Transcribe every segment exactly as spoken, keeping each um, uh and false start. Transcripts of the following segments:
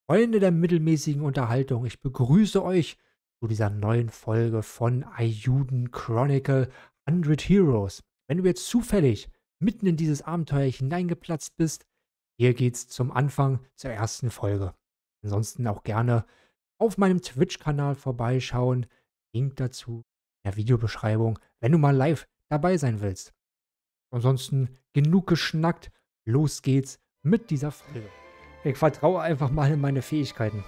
Freunde der mittelmäßigen Unterhaltung, ich begrüße euch zu dieser neuen Folge von Ayuden Chronicle hundert Heroes. Wenn du jetzt zufällig mitten in dieses Abenteuer hineingeplatzt bist, hier geht's zum Anfang zur ersten Folge. Ansonsten auch gerne auf meinem Twitch-Kanal vorbeischauen. Link dazu in der Videobeschreibung, wenn du mal live dabei sein willst. Ansonsten genug geschnackt, los geht's mit dieser Folge. Ich vertraue einfach mal in meine Fähigkeiten.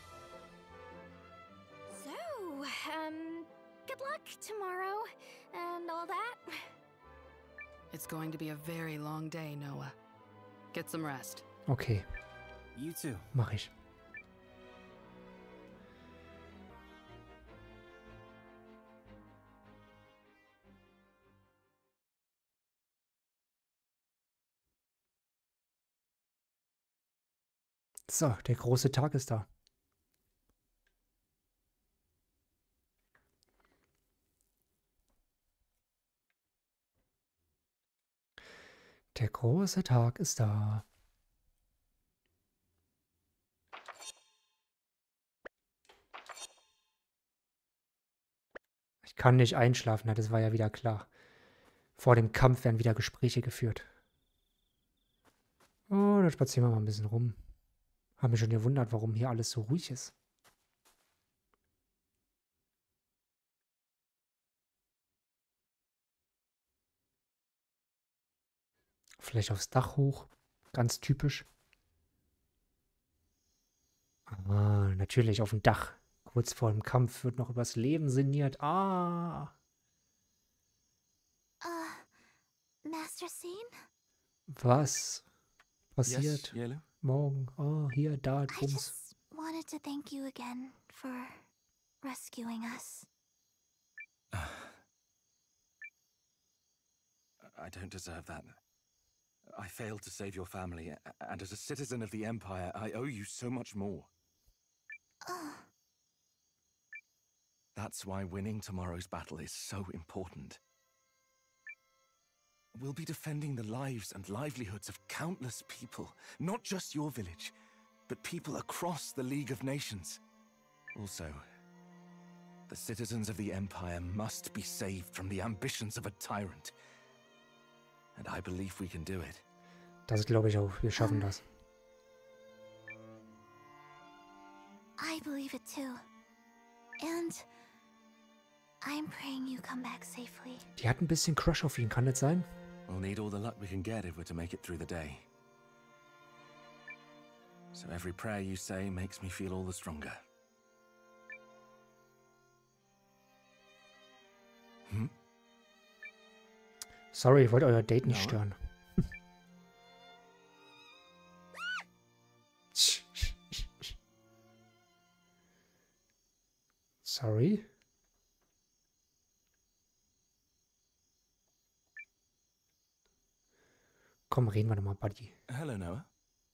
So, um, good luck tomorrow and all that. It's going to be a very long day, Noah. Get some rest. Okay, You too. mach ich. So, der große Tag ist da. Der große Tag ist da. Ich kann nicht einschlafen, das war ja wieder klar. Vor dem Kampf werden wieder Gespräche geführt. Oh, da spazieren wir mal ein bisschen rum. Hab mich schon gewundert, warum hier alles so ruhig ist. Vielleicht aufs Dach hoch. Ganz typisch. Ah, natürlich auf dem Dach. Kurz vor dem Kampf wird noch übers Leben sinniert. Ah. Uh, Master Scene? Was passiert Yes, Yellow? morgen? Oh, hier, da, I Bums. just wanted to thank you again for rescuing us. I don't deserve that. I failed to save your family, a- and as a citizen of the Empire, I owe you so much more. Oh, That's why winning tomorrow's battle is so important. We'll be defending the lives and livelihoods of countless people, not just your village, but people across the League of Nations. Also, the citizens of the Empire must be saved from the ambitions of a tyrant. And I believe we can do it. Das glaube ich auch. Wir schaffen das. I believe it too. And I'm praying you come back safely. Die hat ein bisschen Crush auf ihn, kann das sein? We'll need all the luck we can get if we're to make it through the day. So every prayer you say makes me feel all the stronger. Hm? Sorry, ich wollte euer Date nicht Ja. stören. Sorry. Komm, reden wir doch mal, Buddy. Hello, Noah.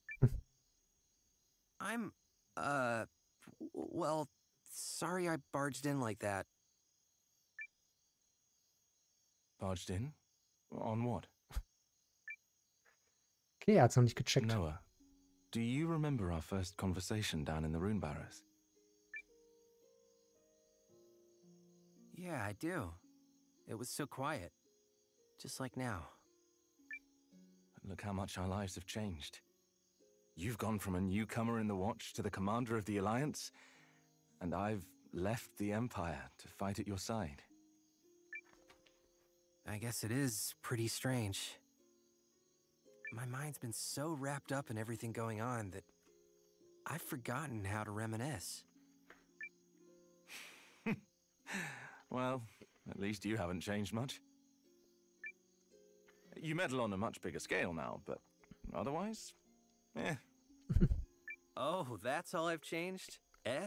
I'm, uh, w- well, sorry I barged in like that. Barged in? On what? Okay, er hat's noch nicht gecheckt. Noah, do you remember our first conversation down in the Rune Barrows? Yeah, I do. It was so quiet. Just like now. Look how much our lives have changed. You've gone from a newcomer in the Watch to the commander of the Alliance, and I've left the Empire to fight at your side. I guess it is pretty strange. My mind's been so wrapped up in everything going on that I've forgotten how to reminisce. Well, at least you haven't changed much. You meddle on a much bigger scale now, but otherwise, eh. Oh, that's all I've changed? Eh?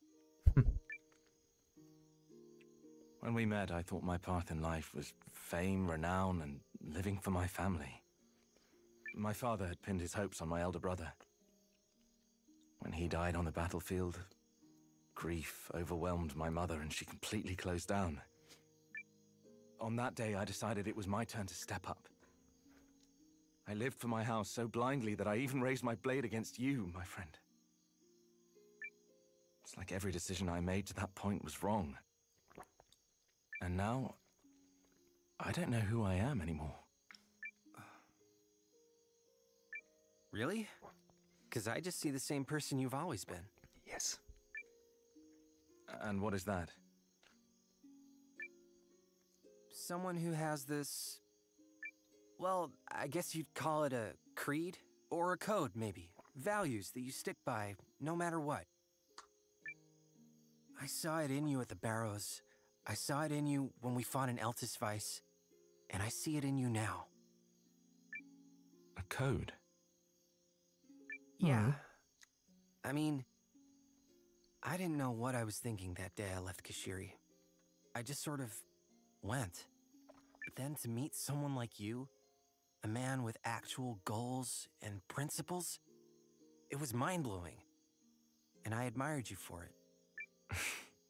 When we met, I thought my path in life was fame, renown, and living for my family. My father had pinned his hopes on my elder brother. When he died on the battlefield, grief overwhelmed my mother and she completely closed down. On that day, I decided it was my turn to step up. I lived for my house so blindly that I even raised my blade against you, my friend. It's like every decision I made to that point was wrong. And now, I don't know who I am anymore. Really? Because I just see the same person you've always been. Yes. And what is that? Someone who has this... Well, I guess you'd call it a creed? Or a code, maybe. Values that you stick by, no matter what. I saw it in you at the Barrows. I saw it in you when we fought in Eltis Vice. And I see it in you now. A code? Yeah. Mhm. I mean, I didn't know what I was thinking that day I left Kashiri. I just sort of went. But then to meet someone like you, a man with actual goals and principles, it was mind-blowing. And I admired you for it.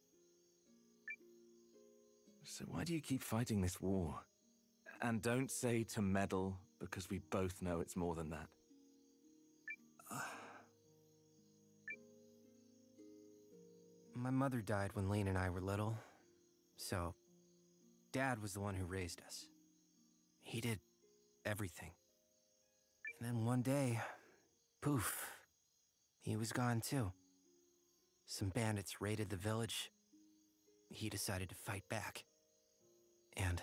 So why do you keep fighting this war? And don't say to meddle, because we both know it's more than that. My mother died when Lane and I were little, so Dad was the one who raised us. He did everything. And then one day, poof, he was gone too. Some bandits raided the village. He decided to fight back. And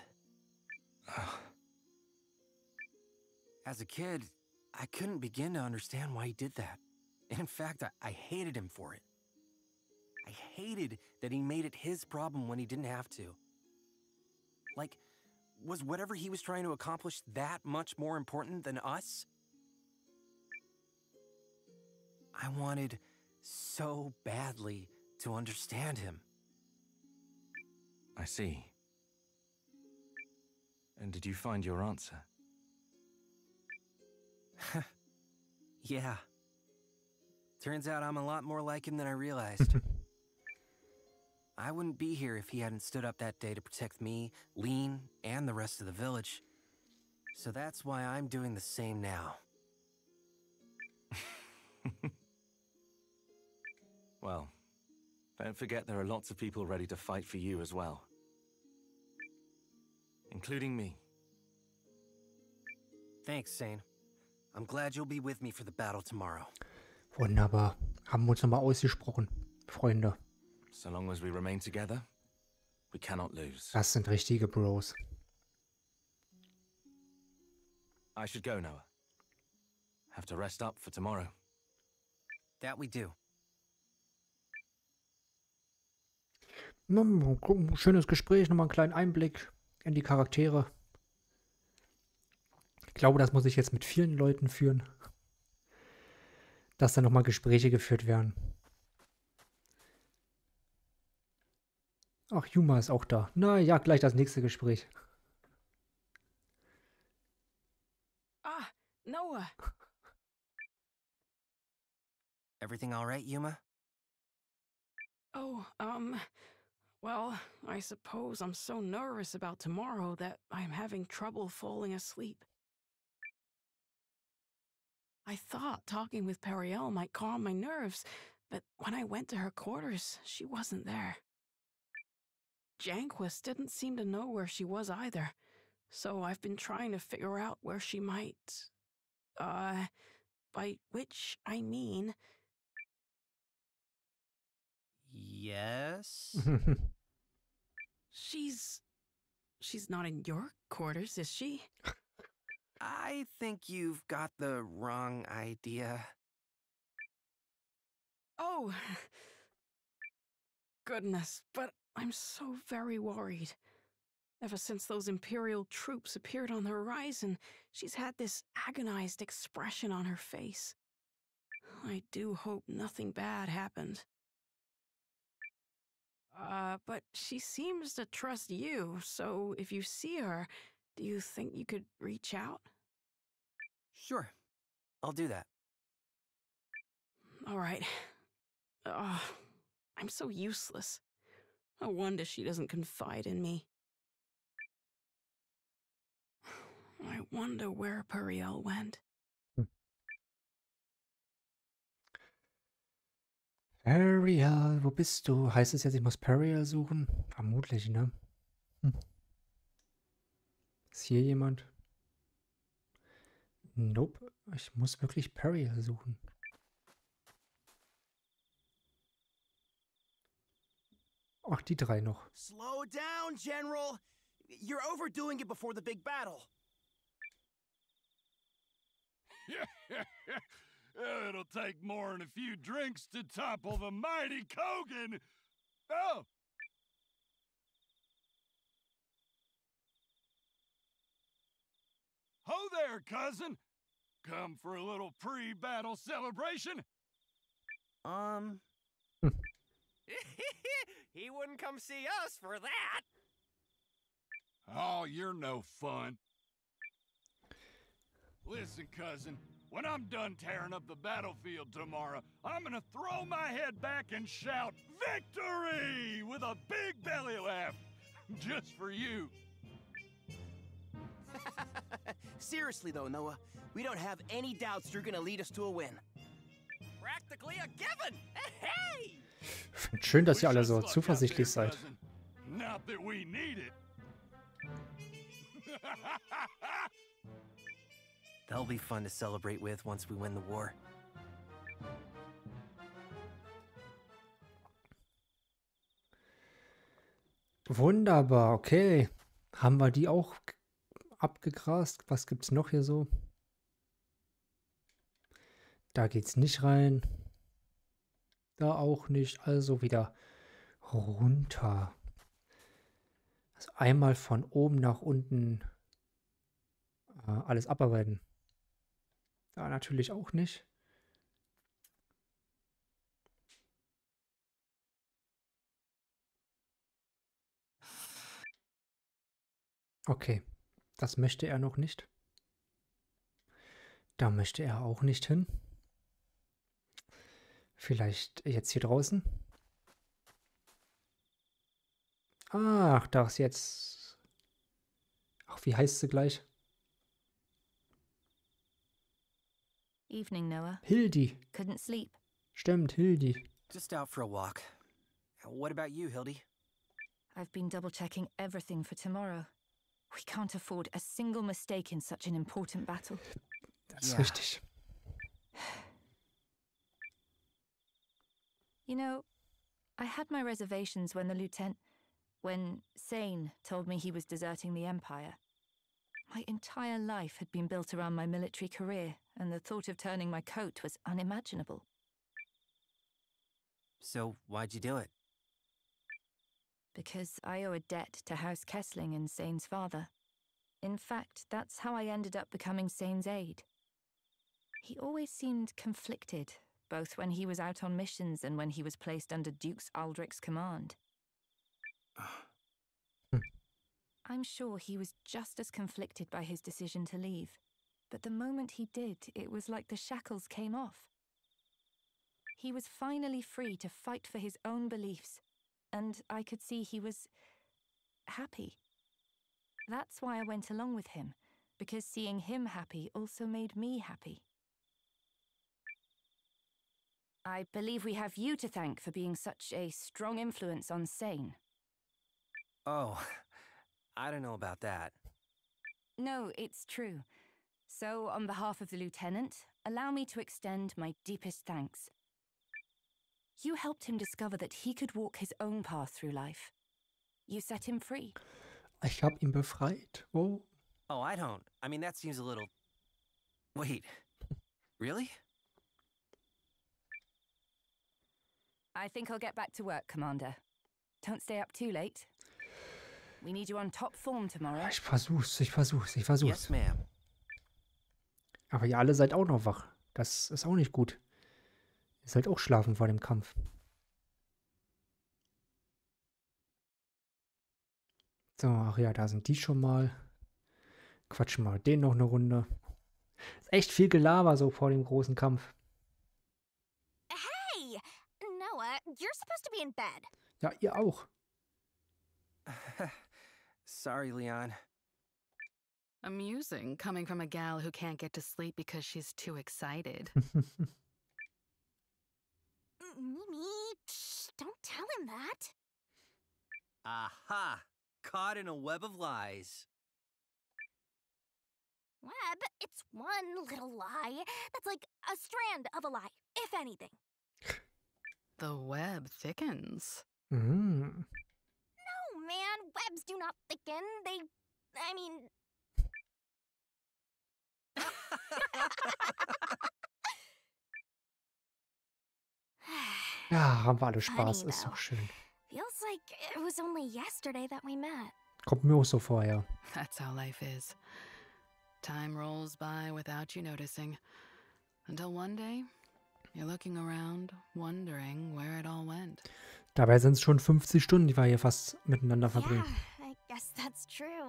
as a kid, I couldn't begin to understand why he did that. In fact, I, I hated him for it. I hated that he made it his problem when he didn't have to. Like, was whatever he was trying to accomplish that much more important than us? I wanted so badly to understand him. I see. And did you find your answer? Yeah. Turns out I'm a lot more like him than I realized. I wouldn't be here if he hadn't stood up that day to protect me, Lean, and the rest of the village. So that's why I'm doing the same now. Well, don't forget there are lots of people ready to fight for you as well. Including me. Thanks, Sane. I'm glad you'll be with me for the battle tomorrow. Wunderbar. Haben wir uns nochmal ausgesprochen, Freunde. So long as we remain together, we cannot lose. Das sind richtige Bros. I should go, Noah. Have to rest up for tomorrow. That we do. Na, mal gucken, schönes Gespräch, nochmal einen kleinen Einblick in die Charaktere. Ich glaube, das muss ich jetzt mit vielen Leuten führen. Dass da nochmal Gespräche geführt werden. Ach, Yuma ist auch da. Na ja, gleich das nächste Gespräch. Ah, Noah. Everything all right, Yuma? Oh, um, well, I suppose I'm so nervous about tomorrow that I'm having trouble falling asleep. I thought talking with Periel might calm my nerves, but when I went to her quarters, she wasn't there. Janquist didn't seem to know where she was either, so I've been trying to figure out where she might... Uh, by which I mean... Yes? She's... She's not in your quarters, is she? I think you've got the wrong idea. Oh, goodness, but I'm so very worried. Ever since those Imperial troops appeared on the horizon, she's had this agonized expression on her face. I do hope nothing bad happened. Uh, but she seems to trust you, so if you see her, do you think you could reach out? Sure, I'll do that. All right. Ugh, I'm so useless. No wonder she doesn't confide in me. I wonder where Periel went. Periel, wo bist du? Heißt es jetzt, ich muss Periel suchen? Vermutlich, ne? Hm. Ist hier jemand? Nope. Ich muss wirklich Periel suchen. Ach, die drei noch. Slow down, General. You're overdoing it before the big battle. It'll take more than a few drinks to topple the mighty Kogan. Oh! Ho there, cousin. Come for a little pre-battle celebration? Um... He wouldn't come see us for that. Oh, you're no fun. Listen, cousin, when I'm done tearing up the battlefield tomorrow, I'm gonna throw my head back and shout, "Victory!" with a big belly laugh. Just for you. Seriously though, Noah, we don't have any doubts you're gonna lead us to a win. Practically a given! Hey! Schön, dass ihr alle Wish us so luck out zuversichtlich there, seid. cousin. Not that we need it. They'll be fun to celebrate with once we win the war. Wunderbar, okay. Haben wir die auch g- abgegrast? Was gibt's noch hier so? Da geht's nicht rein. Da auch nicht. Also wieder runter. Also einmal von oben nach unten äh, alles abarbeiten. Da natürlich auch nicht. Okay, das möchte er noch nicht. Da möchte er auch nicht hin. Vielleicht jetzt hier draußen. Ach, da ist jetzt... Ach, wie heißt sie gleich? Evening, Noah. Hildi. Couldn't sleep. Stimmt, Hildi. Just out for a walk. What about you, Hildy? I've been double-checking everything for tomorrow. We can't afford a single mistake in such an important battle. Das ist Ja. richtig. You know, I had my reservations when the lieutenant... when Sane told me he was deserting the Empire. My entire life had been built around my military career, and the thought of turning my coat was unimaginable. So, why'd you do it? Because I owe a debt to House Kessling and Sane's father. In fact, that's how I ended up becoming Sane's aide. He always seemed conflicted, both when he was out on missions and when he was placed under Dukes Aldrich's command. I'm sure he was just as conflicted by his decision to leave. But the moment he did, it was like the shackles came off. He was finally free to fight for his own beliefs, and I could see he was happy. That's why I went along with him, because seeing him happy also made me happy. I believe we have you to thank for being such a strong influence on Sane. Oh, I don't know about that. No, it's true. So, on behalf of the Lieutenant, allow me to extend my deepest thanks. You helped him discover that he could walk his own path through life. You set him free. Ich hab ihn befreit. Oh. Oh, I don't. I mean, that seems a little... Wait. Really? I think I'll get back to work, Commander. Don't stay up too late. We need you on top form tomorrow. Ich versuch's, ich versuch's, ich versuch's. Yes, ma'am. Aber ihr alle seid auch noch wach. Das ist auch nicht gut. Ihr sollt auch schlafen vor dem Kampf. So, ach ja, da sind die schon mal. Quatschen mal den noch eine Runde. Ist echt viel Gelaber so vor dem großen Kampf. Hey! Noah, you're supposed to be in bed. Ja, ihr auch. Sorry, Leon. Amusing, coming from a gal who can't get to sleep because she's too excited. Mimi. done that. Aha! Caught in a web of lies. Web, it's one little lie. That's like a strand of a lie, if anything. The web thickens. Mhm. No, man, webs do not thicken. They, I mean... Ja, haben wir alle Spaß. Funny, Ist though. doch schön. Feels like it was only yesterday that we met. Kommt mir auch so vorher. That's how life is. Time rolls by without you noticing. Until one day, you're looking around, wondering where it all went. Dabei sind es schon fünfzig Stunden, die wir hier fast miteinander verbringen. Yeah, I guess that's true.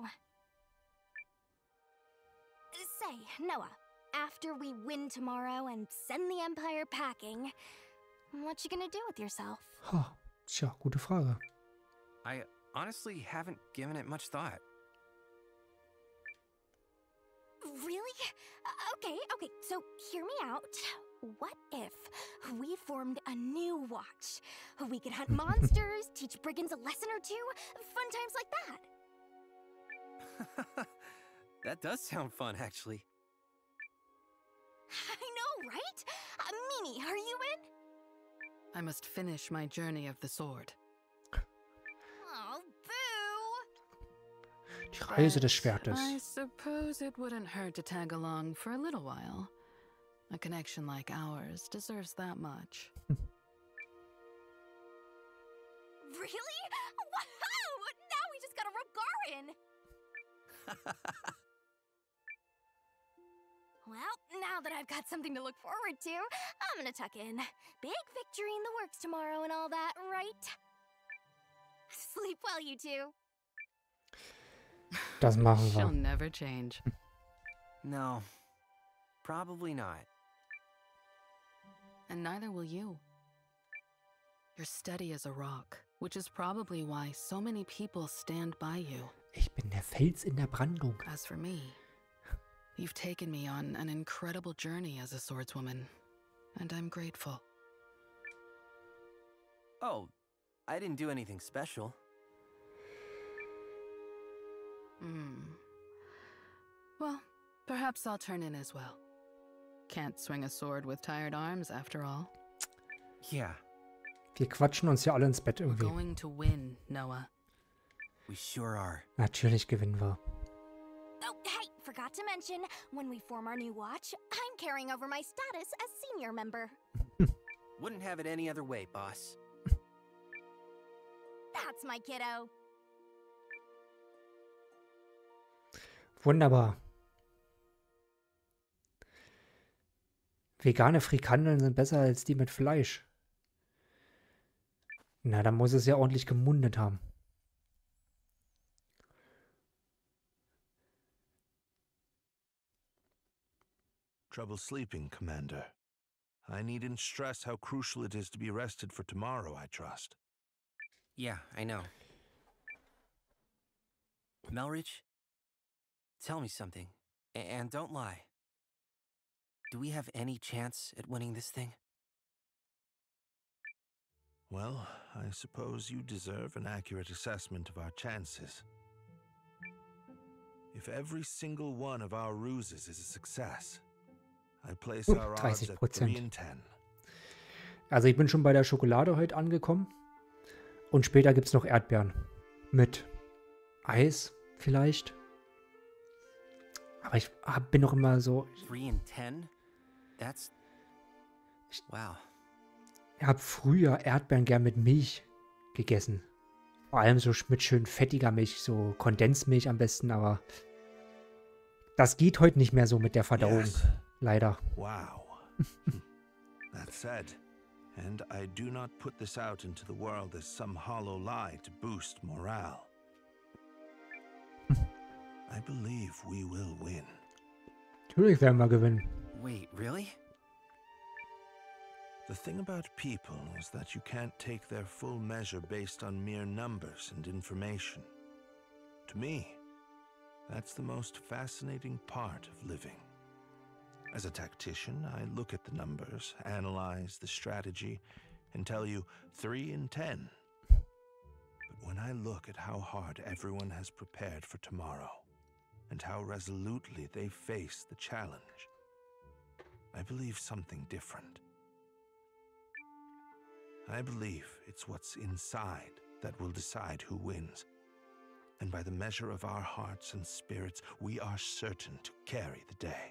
Say, Noah, after we win tomorrow and send the Empire packing, what you gonna do with yourself? Ha, tja, gute Frage. I honestly haven't given it much thought. Really? Uh, Okay, okay, so hear me out. What if we formed a new watch? We could hunt monsters, teach brigands a lesson or two, fun times like that. That does sound fun, actually. I know, right? Uh, Mimi, are you in? I must finish my journey of the sword. Oh, boo! Die Reise des But Schwertes. I suppose it wouldn't hurt to tag along for a little while. A connection like ours deserves that much. Really? Wow! Now we just got a Rogarin! Well, now that I've got something to look forward to, I'm gonna tuck in. Big victory in the works tomorrow and all that, right? Sleep well, you two. Das machen She'll wir. never change. No, probably not. And neither will you. You're steady as a rock, which is probably why so many people stand by you. Ich bin der Fels in der Brandung. As for me, you've taken me on an incredible journey as a swordswoman, and I'm grateful. Oh, I didn't do anything special. Hmm. Well, perhaps I'll turn in as well. Can't swing a sword with tired arms, after all. Yeah, Wir quatschen uns ja alle ins Bett We're irgendwie. going to win, Noah. we sure are. Natürlich gewinnen wir. Oh, hey, forgot to mention, when we form our new watch, I'm carrying over my status as senior member. Wouldn't have it any other way, boss. That's my kiddo. Wunderbar. Vegane Frikandeln sind besser als die mit Fleisch. Na, dann muss es ja ordentlich gemundet haben. Trouble sleeping, Commander. I needn't stress how crucial it is to be rested for tomorrow, I trust. Yeah, I know. Melridge, tell me something, a- and don't lie. Do we have any chance at winning this thing? Well, I suppose you deserve an accurate assessment of our chances. If every single one of our ruses is a success, I place Uh, our odds at thirty Prozent. three in ten. Also ich bin schon bei der Schokolade heute angekommen. Und später gibt es noch Erdbeeren. Mit Eis vielleicht. Aber ich hab, bin noch immer so... Three in ten? That's... Wow. Ich habe früher Erdbeeren gern mit Milch gegessen. Vor allem so mit schön fettiger Milch, so Kondensmilch am besten, aber das geht heute nicht mehr so mit der Verdauung. Yes. Leider. Wow. That said, and I do not put this out into the world as some hollow lie to boost morale. I believe we will win. Natürlich werden wir gewinnen. Wait, really? The thing about people is that you can't take their full measure based on mere numbers and information. To me, that's the most fascinating part of living. As a tactician, I look at the numbers, analyze the strategy, and tell you three in ten When I look at how hard everyone has prepared for tomorrow, and how resolutely they face the challenge, I believe something different. I believe it's what's inside that will decide who wins. And by the measure of our hearts and spirits, we are certain to carry the day.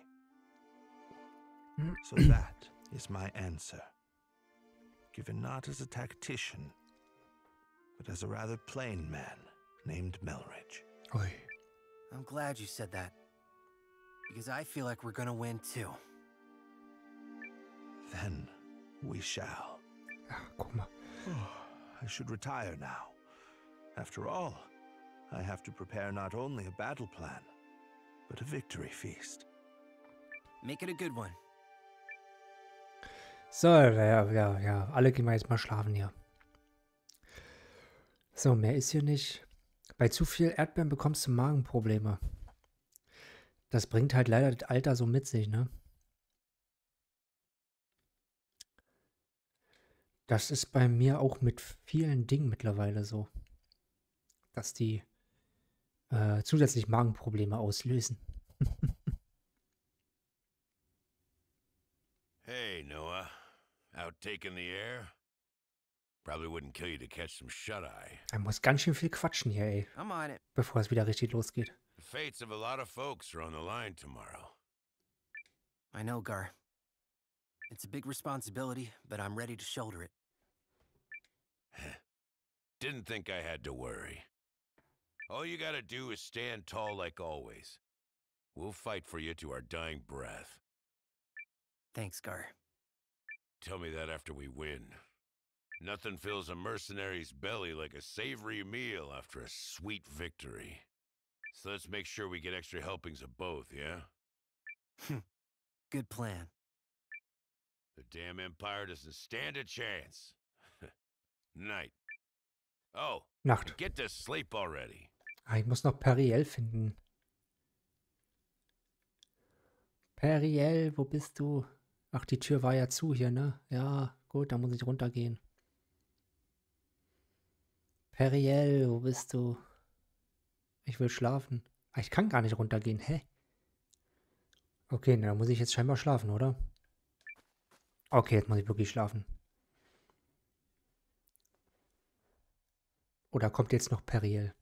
So that is my answer, given not as a tactician, but as a rather plain man named Melridge. Ui. I'm glad you said that, because I feel like we're gonna win too. Then we shall. Ja, guck mal. I should retire now. After all, I have to prepare not only a battle plan, but a victory feast. Make it a good one. So, ja, ja, ja. Alle gehen wir jetzt mal schlafen hier. So, mehr ist hier nicht. Bei zu viel Erdbeeren bekommst du Magenprobleme. Das bringt halt leider das Alter so mit sich, ne? Das ist bei mir auch mit vielen Dingen mittlerweile so, dass die äh, zusätzlich Magenprobleme auslösen. Hey, Noah. Out taking the air? Probably wouldn't kill you to catch some shut-eye. Er muss ganz schön viel quatschen hier, ey, I'm on it. bevor es wieder richtig losgeht. The fates of a lot of folks are on the line tomorrow. I know, Gar. It's a big responsibility, but I'm ready to shoulder it. Didn't think I had to worry. All you gotta do is stand tall like always. We'll fight for you to our dying breath. Thanks, Gar. Tell me that after we win. Nothing fills a mercenary's belly like a savory meal after a sweet victory. So let's make sure we get extra helpings of both, yeah? Good plan. The damn Empire doesn't stand a chance. Night. Oh, Nacht. get to sleep already. Ah, ich muss noch Periel finden. Periel, wo bist du? Ach, die Tür war ja zu hier, ne? Ja, gut, dann muss ich runtergehen. Periel, wo bist du? Ich will schlafen. Ah, ich kann gar nicht runtergehen, hä? Okay, na, dann muss ich jetzt scheinbar schlafen, oder? Okay, jetzt muss ich wirklich schlafen. Oder kommt jetzt noch Periel?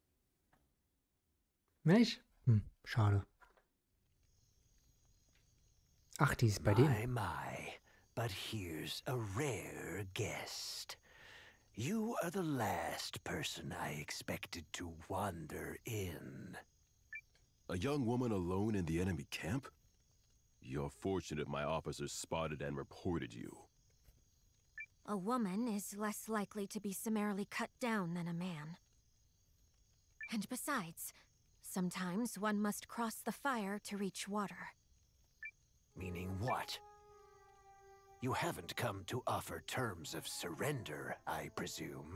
Nicht? Hm, schade. Ach, die ist bei My, denen. my, but here's a rare guest. You are the last person I expected to wander in. A young woman alone in the enemy camp? You're fortunate my officers spotted and reported you. A woman is less likely to be summarily cut down than a man. And besides, sometimes one must cross the fire to reach water. Meaning what? You haven't come to offer terms of surrender, I presume.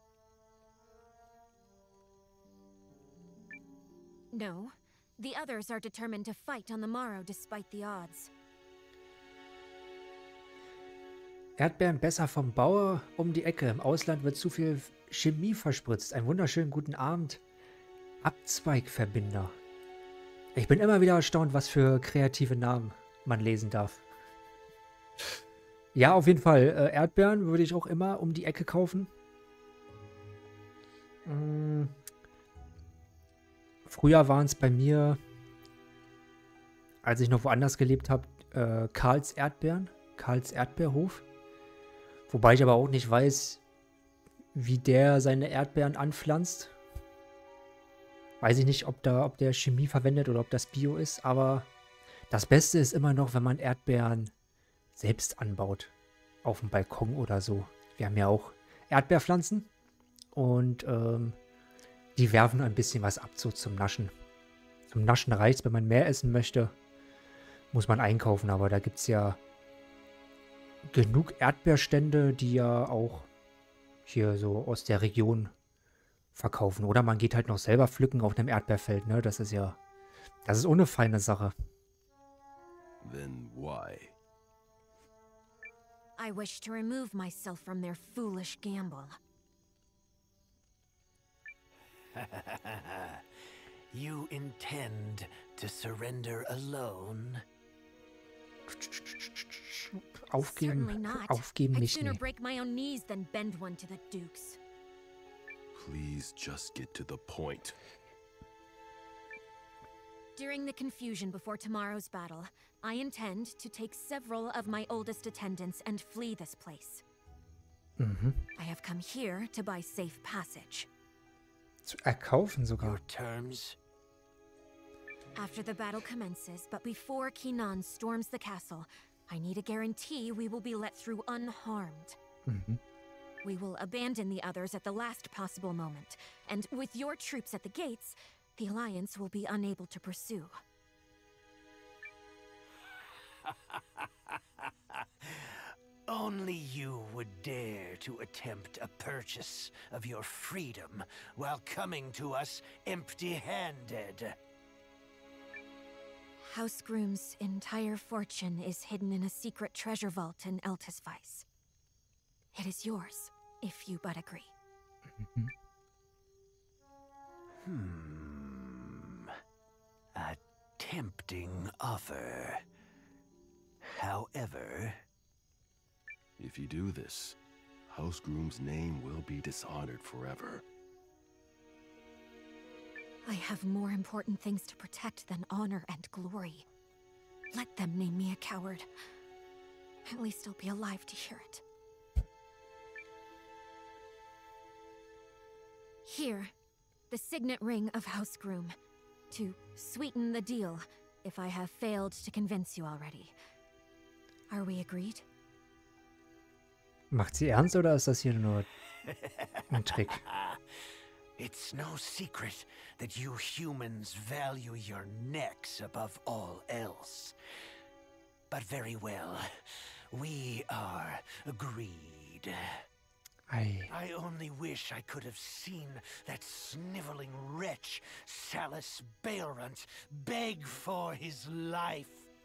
No. The others are determined to fight on the morrow despite the odds. Erdbeeren besser vom Bauer um die Ecke. Im Ausland wird zu viel Chemie verspritzt. Einen wunderschönen guten Abend. Abzweigverbinder. Ich bin immer wieder erstaunt, was für kreative Namen man lesen darf. Ja, auf jeden Fall. Äh, Erdbeeren würde ich auch immer um die Ecke kaufen. Hm. Früher waren es bei mir, als ich noch woanders gelebt habe, äh, Karls Erdbeeren. Karls Erdbeerhof. Wobei ich aber auch nicht weiß, wie der seine Erdbeeren anpflanzt. Weiß ich nicht, ob, da, ob der Chemie verwendet oder ob das Bio ist, aber das Beste ist immer noch, wenn man Erdbeeren selbst anbaut. Auf dem Balkon oder so. Wir haben ja auch Erdbeerpflanzen und ähm, die werfen ein bisschen was ab, so zum Naschen. Zum Naschen reicht, wenn man mehr essen möchte, muss man einkaufen, aber da gibt es ja genug Erdbeerstände, die ja auch hier so aus der Region verkaufen. Oder man geht halt noch selber pflücken auf einem Erdbeerfeld, ne? Das ist ja, das ist ohne feine Sache. Then why? I wish to remove myself from their foolish gamble. You intend to surrender alone? Aufgeben, Certainly not. aufgeben I'd nicht, sooner nee. break my own knees than bend one to the Dukes. Please just get to the point. During the confusion before tomorrow's battle, I intend to take several of my oldest attendants and flee this place. Mhm. I have come here to buy safe passage. Zu erkaufen sogar. Your terms? After the battle commences, but before Kinan storms the castle, I need a guarantee we will be let through unharmed. Mhm. We will abandon the others at the last possible moment, and with your troops at the gates, the Alliance will be unable to pursue. Only you would dare to attempt a purchase of your freedom while coming to us empty-handed. House Groom's entire fortune is hidden in a secret treasure vault in Eltisvice. It is yours, if you but agree. Mhm. Hmm. A tempting offer. However, If you do this, House Groom's name will be dishonored forever. I have more important things to protect than honor and glory. Let them name me a coward. At least I'll be alive to hear it. Here, the signet ring of House Groom. To sweeten the deal, if I have failed to convince you already. Are we agreed? Macht sie ernst oder ist das hier nur ein Trick? it's no secret that you humans value your necks above all else. But very well, we are agreed. Ei. I only wish I could have seen that sniveling wretch, Salus Baelrunt, beg for his life.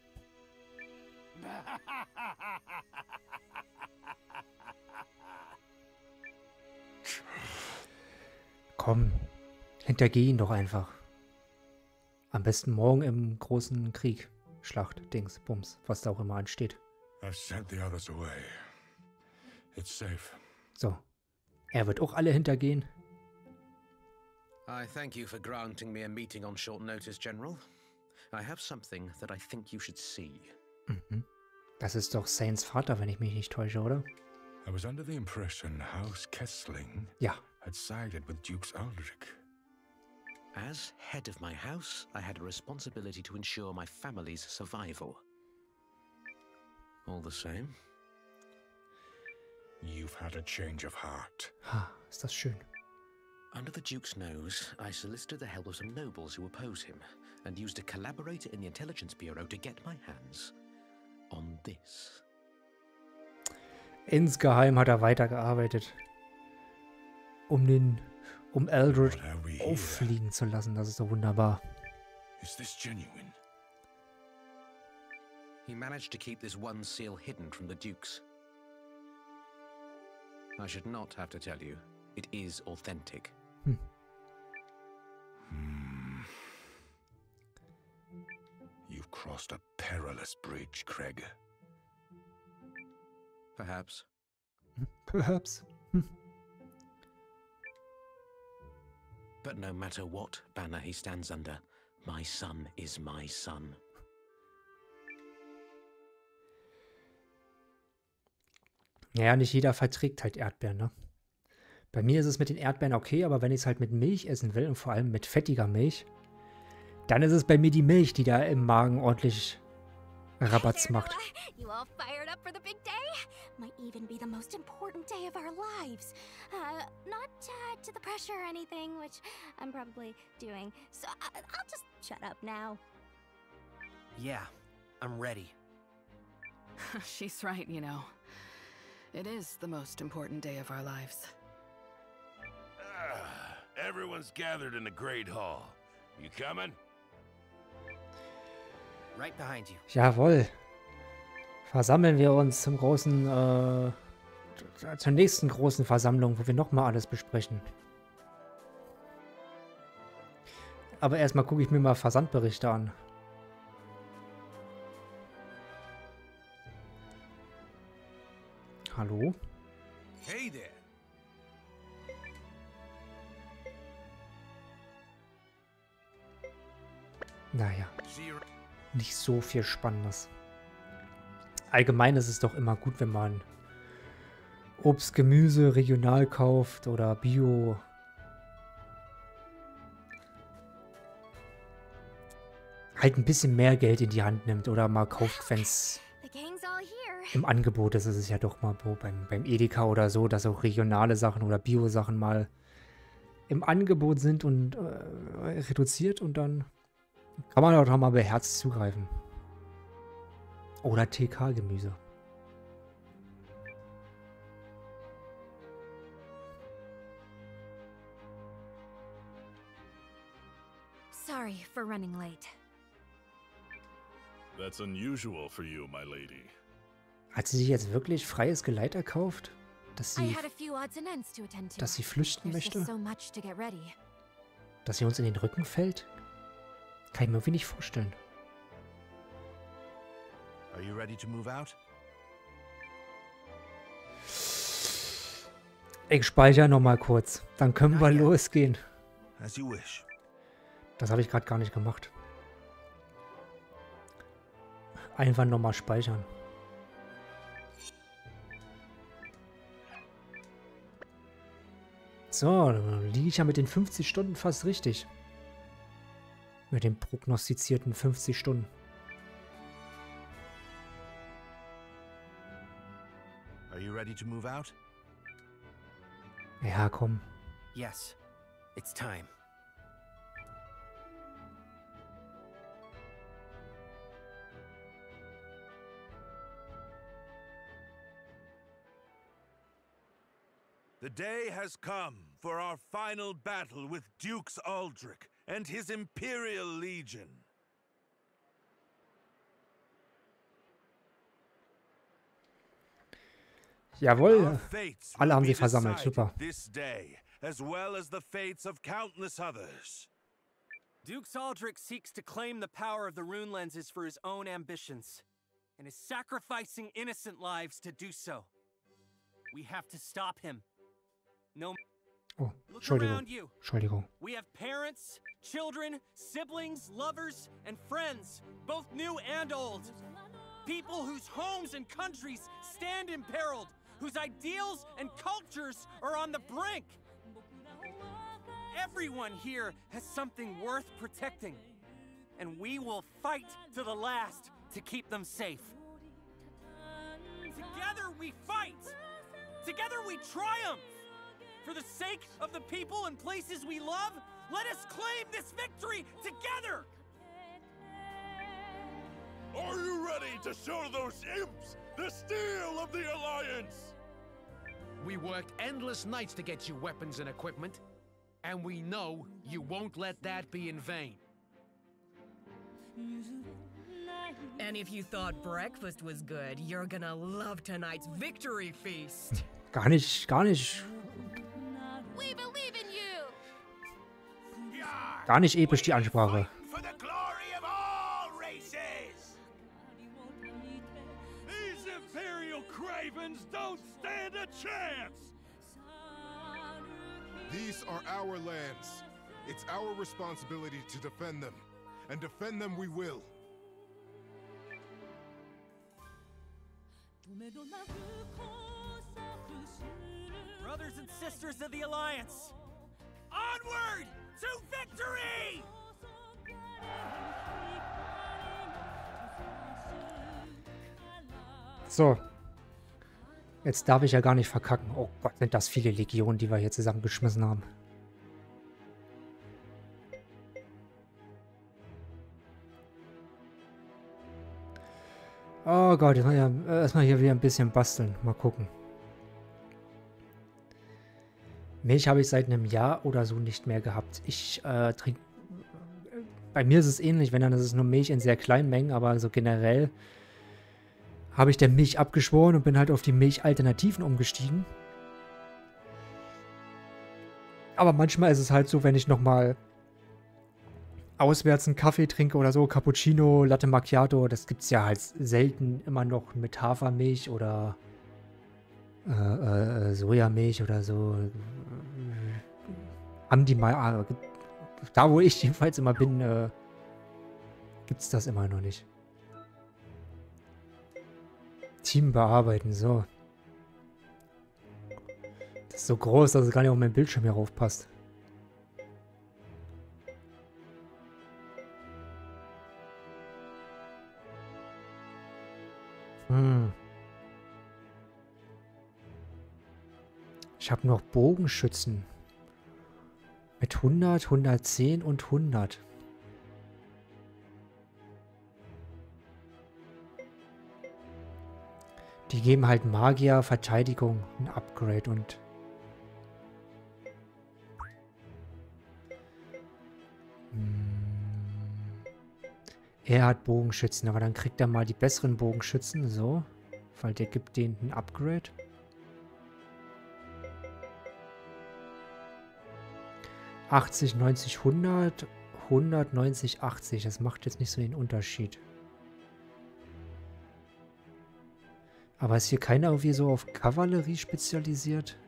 Komm, hintergeh ihn doch einfach. Am besten morgen im großen Krieg. Schlacht, Dings, Bums, was da auch immer ansteht. I've sent the others away. It's safe. So, er wird auch alle hintergehen. I thank you for granting me a meeting on short notice, General. I have something that I think you should see. Mhm. Das ist doch Saints Vater, wenn ich mich nicht täusche, oder? I was under the impression House Kessling Ja. had sided with Dukes Aldrich. As head of my house, I had a responsibility to ensure my family's survival. All the same, You've had a change of heart. Ha, ist das schön. under the Duke's nose, I solicited the help of some nobles who oppose him, and used a collaborator in the Intelligence Bureau to get my hands on this. Insgeheim hat er weitergearbeitet. Um den, um Eldred What have we here? auffliegen zu lassen. Das ist so wunderbar. Is this genuine? He managed to keep this one seal hidden from the Dukes. I should not have to tell you, it is authentic. Hm. Hmm. You've crossed a perilous bridge, Craig. Perhaps. Perhaps. Hm. But no matter what banner he stands under, my son is my son. Ja, nicht jeder verträgt halt Erdbeeren, ne? Bei mir ist es mit den Erdbeeren okay, aber wenn ich es halt mit Milch essen will und vor allem mit fettiger Milch, dann ist es bei mir die Milch, die da im Magen ordentlich Rabatz macht. You all fired up for the big day? Might even be the most important day of our lives. Uh, not uh, to the pressure or anything, which I'm probably doing. So I I'll just shut up now. Yeah, I'm ready. She's right, you know. It is the most important day of our lives. Ah, everyone's gathered in the Great Hall. You coming? Right behind you. Jawohl. Versammeln wir uns zum großen, äh, zur nächsten großen Versammlung, wo wir nochmal alles besprechen. Aber erstmal gucke ich mir mal Versandberichte an. Hallo? Hey there. Naja, nicht so viel Spannendes. Allgemein ist es doch immer gut, wenn man Obst, Gemüse regional kauft oder Bio. Halt ein bisschen mehr Geld in die Hand nimmt oder mal kauft, wenn es im Angebot ist. Es ist ja doch mal so beim, beim Edeka oder so, dass auch regionale Sachen oder Bio-Sachen mal im Angebot sind und äh, reduziert und dann kann man auch mal beherzt zugreifen. Oder T K-Gemüse. Sorry for running late. That's unusual for you, my lady. Hat sie sich jetzt wirklich freies Geleit erkauft? Dass I sie, had a few odds and ends to attend to. dass sie flüchten There's möchte? just so much to get ready. Dass sie uns in den Rücken fällt? Kann ich mir irgendwie nicht vorstellen. Are you ready to move out? Ich speichere nochmal kurz. Dann können wir Not yet. losgehen. As you wish. Das habe ich gerade gar nicht gemacht. Einfach nochmal speichern. So, dann liege ich ja mit den fünfzig Stunden fast richtig. Mit den prognostizierten fünfzig Stunden. Are you ready to move out? Ja, komm. Yes, it's time. The day has come for our final battle with Dukes Aldrich and his Imperial Legion. Jawohl. Alle haben sich versammelt. Super. This day, as well as the fates of countless others. Dukes Aldrich seeks to claim the power of the rune lenses for his own ambitions, and is sacrificing innocent lives to do so. We have to stop him. No. Oh, Look Entschuldigung. around you. Entschuldigung. We have parents, children, siblings, lovers, and friends, both new and old. People whose homes and countries stand imperiled, whose ideals and cultures are on the brink. Everyone here has something worth protecting, and we will fight to the last to keep them safe. Together we fight! Together we triumph! For the sake of the people and places we love, let us claim this victory together! Are you ready to show those imps the steel of the Alliance? We worked endless nights to get you weapons and equipment, and we know you won't let that be in vain. And if you thought breakfast was good, you're gonna love tonight's victory feast. Gar nicht, gar nicht, We believe in you. gar nicht episch die Ansprache. For the glory of all races! These Imperial cravens don't stand a chance! These are our lands. It's our responsibility to defend them. And defend them we will. Brothers and sisters of the Alliance, onward to victory! So. Jetzt darf ich ja gar nicht verkacken. Oh Gott, sind das viele Legionen, die wir hier zusammengeschmissen haben. Oh Gott, jetzt mal hier, erstmal hier wieder ein bisschen basteln. Mal gucken. Milch habe ich seit einem Jahr oder so nicht mehr gehabt. Ich äh, trinke... Bei mir ist es ähnlich, wenn dann ist es nur Milch in sehr kleinen Mengen, aber so generell habe ich der Milch abgeschworen und bin halt auf die Milchalternativen umgestiegen. Aber manchmal ist es halt so, wenn ich nochmal auswärts einen Kaffee trinke oder so, Cappuccino, Latte Macchiato, das gibt es ja halt selten immer noch mit Hafermilch oder äh, äh, Sojamilch oder so. Haben die mal, äh, da wo ich jedenfalls immer bin, äh, gibt es das immer noch nicht. Team bearbeiten, so. Das ist so groß, dass es gar nicht auf meinen Bildschirm hier raufpasst. Hm. Ich habe noch Bogenschützen. Mit hundert, hundertzehn und hundert. Die geben halt Magier, Verteidigung, ein Upgrade und... Er hat Bogenschützen, aber dann kriegt er mal die besseren Bogenschützen, so. Weil der gibt denen ein Upgrade. achtzig, neunzig, hundert, hundert, neunzig, achtzig. Das macht jetzt nicht so den Unterschied. Aber ist hier keiner irgendwie so auf Kavallerie spezialisiert?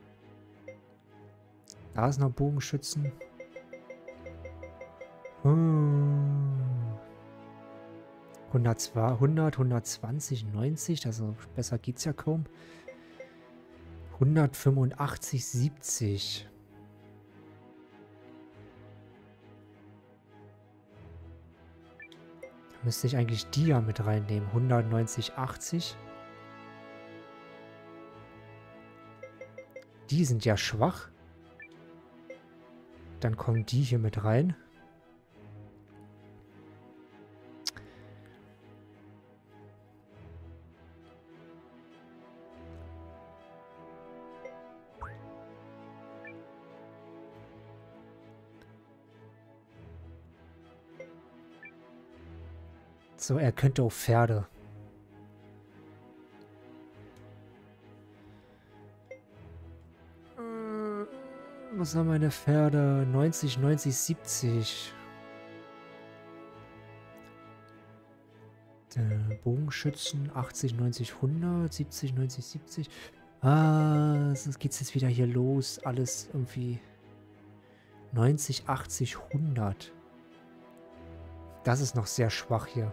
Da ist noch Bogenschützen. Hm. hundertzwei, hundert, hundertzwanzig, neunzig. Also besser geht's ja kaum. hundertfünfundachtzig, siebzig. Da müsste ich eigentlich die ja mit reinnehmen. hundertneunzig, achtzig. Die sind ja schwach. Dann kommen die hier mit rein. So, er könnte auf Pferde. Was haben meine Pferde? neunzig, neunzig, siebzig. Der Bogenschützen achtzig, neunzig, hundert, siebzig, neunzig, siebzig. Ah, sonst geht's jetzt wieder hier los. Alles irgendwie neunzig, achtzig, hundert. Das ist noch sehr schwach hier.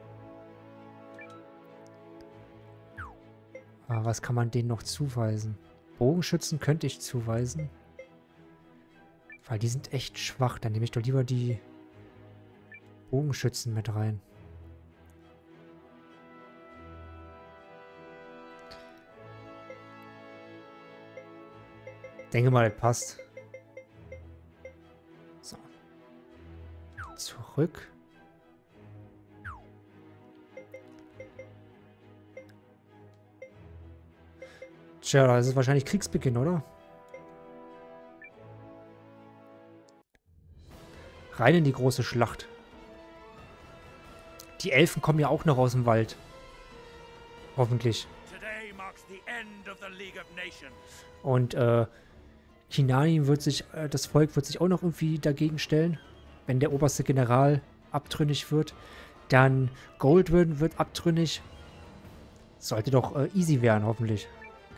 Aber was kann man denen noch zuweisen? Bogenschützen könnte ich zuweisen. Weil die sind echt schwach. Dann nehme ich doch lieber die Bogenschützen mit rein. Denke mal, das passt. So. Zurück. Tja, das ist wahrscheinlich Kriegsbeginn, oder? Rein in die große Schlacht. Die Elfen kommen ja auch noch aus dem Wald. Hoffentlich. Und äh, Kinani wird sich, äh, das Volk wird sich auch noch irgendwie dagegen stellen, wenn der oberste General abtrünnig wird. Dann Goldwyn wird abtrünnig. Sollte doch äh, easy werden, hoffentlich.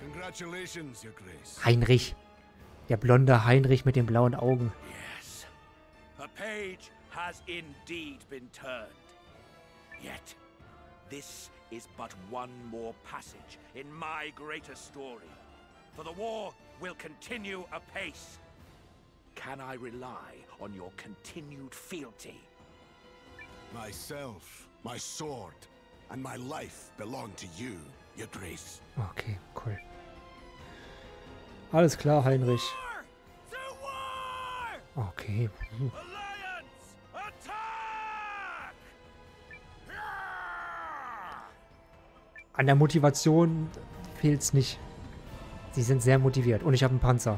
Heinrich. Der blonde Heinrich mit den blauen Augen. Yes. A page has indeed been turned. Yet, this is but one more passage in my greater story. For the war will continue apace. Can I rely on your continued fealty? Myself, my sword, and my life belong to you, Your Grace. Okay, cool. Alles klar, Heinrich. Okay. Hm. An der Motivation fehlt es nicht. Sie sind sehr motiviert. Und ich habe einen Panzer.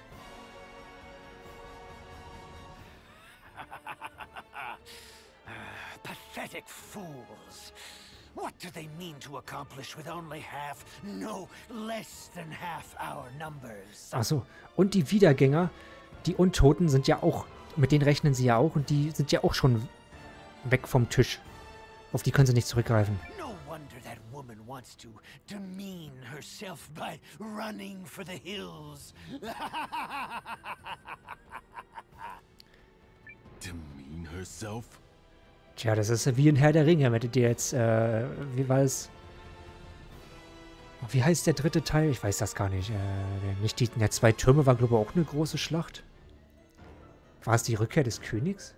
Pathetic fools. What do they mean to accomplish with only half, no, less than half our numbers? Achso. Und die Wiedergänger, die Untoten, sind ja auch Mit denen rechnen sie ja auch und die sind ja auch schon weg vom Tisch. Auf die können sie nicht zurückgreifen. No wonder that woman wants to demean herself by running for the hills. Demean herself? Tja, das ist wie in Herr der Ringe, wenn ihr jetzt, äh, wie war es? Wie heißt der dritte Teil? Ich weiß das gar nicht. Äh, nicht die, der zwei Türme war, glaube ich, auch eine große Schlacht. War es die Rückkehr des Königs?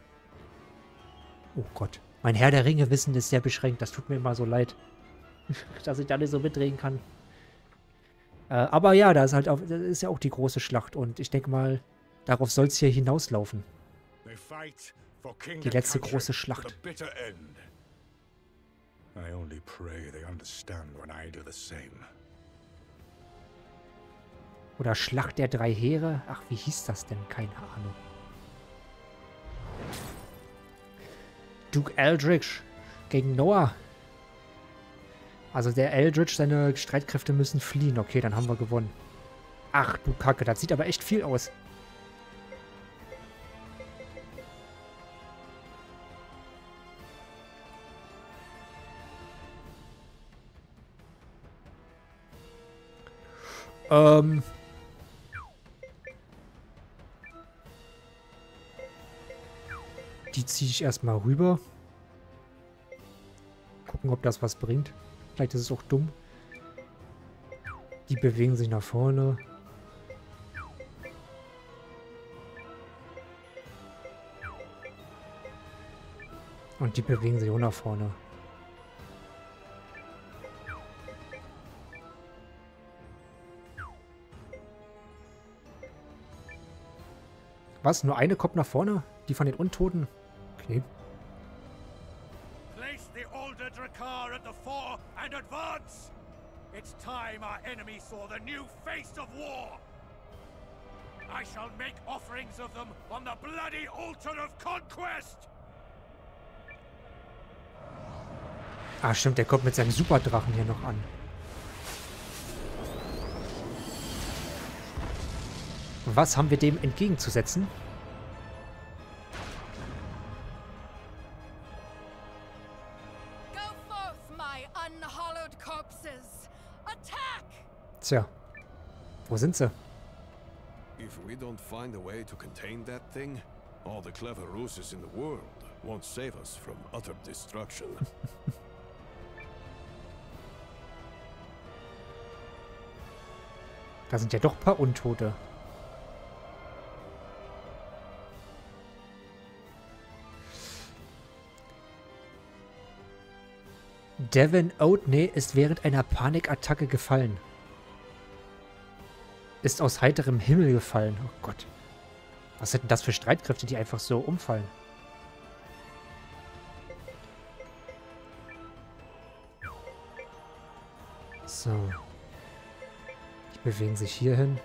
Oh Gott. Mein Herr der Ringe-Wissen ist sehr beschränkt. Das tut mir immer so leid, dass ich da nicht so mitreden kann. Äh, aber ja, da ist halt auch, das ist ja auch die große Schlacht. Und ich denke mal, darauf soll es hier hinauslaufen. Die letzte große Schlacht. I only pray they understand when I do the same. Oder Schlacht der drei Heere? Ach, wie hieß das denn? Keine Ahnung. Duke Eldritch gegen Noah. Also der Eldritch, seine Streitkräfte müssen fliehen. Okay, dann haben wir gewonnen. Ach du Kacke, das sieht aber echt viel aus. Ähm. Die ziehe ich erstmal rüber. Gucken, ob das was bringt. Vielleicht ist es auch dumm. Die bewegen sich nach vorne. Und die bewegen sich auch nach vorne. Was? Nur eine kommt nach vorne? Die von den Untoten? Okay. Place the older Drakkar at the fore and advance! It's time our enemy saw the new face of war! I shall make offerings of them on the bloody altar of conquest! Ah, stimmt, der kommt mit seinem Superdrachen hier noch an. Was haben wir dem entgegenzusetzen? Tja, wo sind sie? If we don't find a way to contain that thing, all the clever ruses in the world won't save us from utter destruction. Da sind ja doch ein paar Untote. Devin Oatney ist während einer Panikattacke gefallen. Ist aus heiterem Himmel gefallen. Oh Gott. Was sind denn das für Streitkräfte, die einfach so umfallen? So. Die bewegen sich hier hin.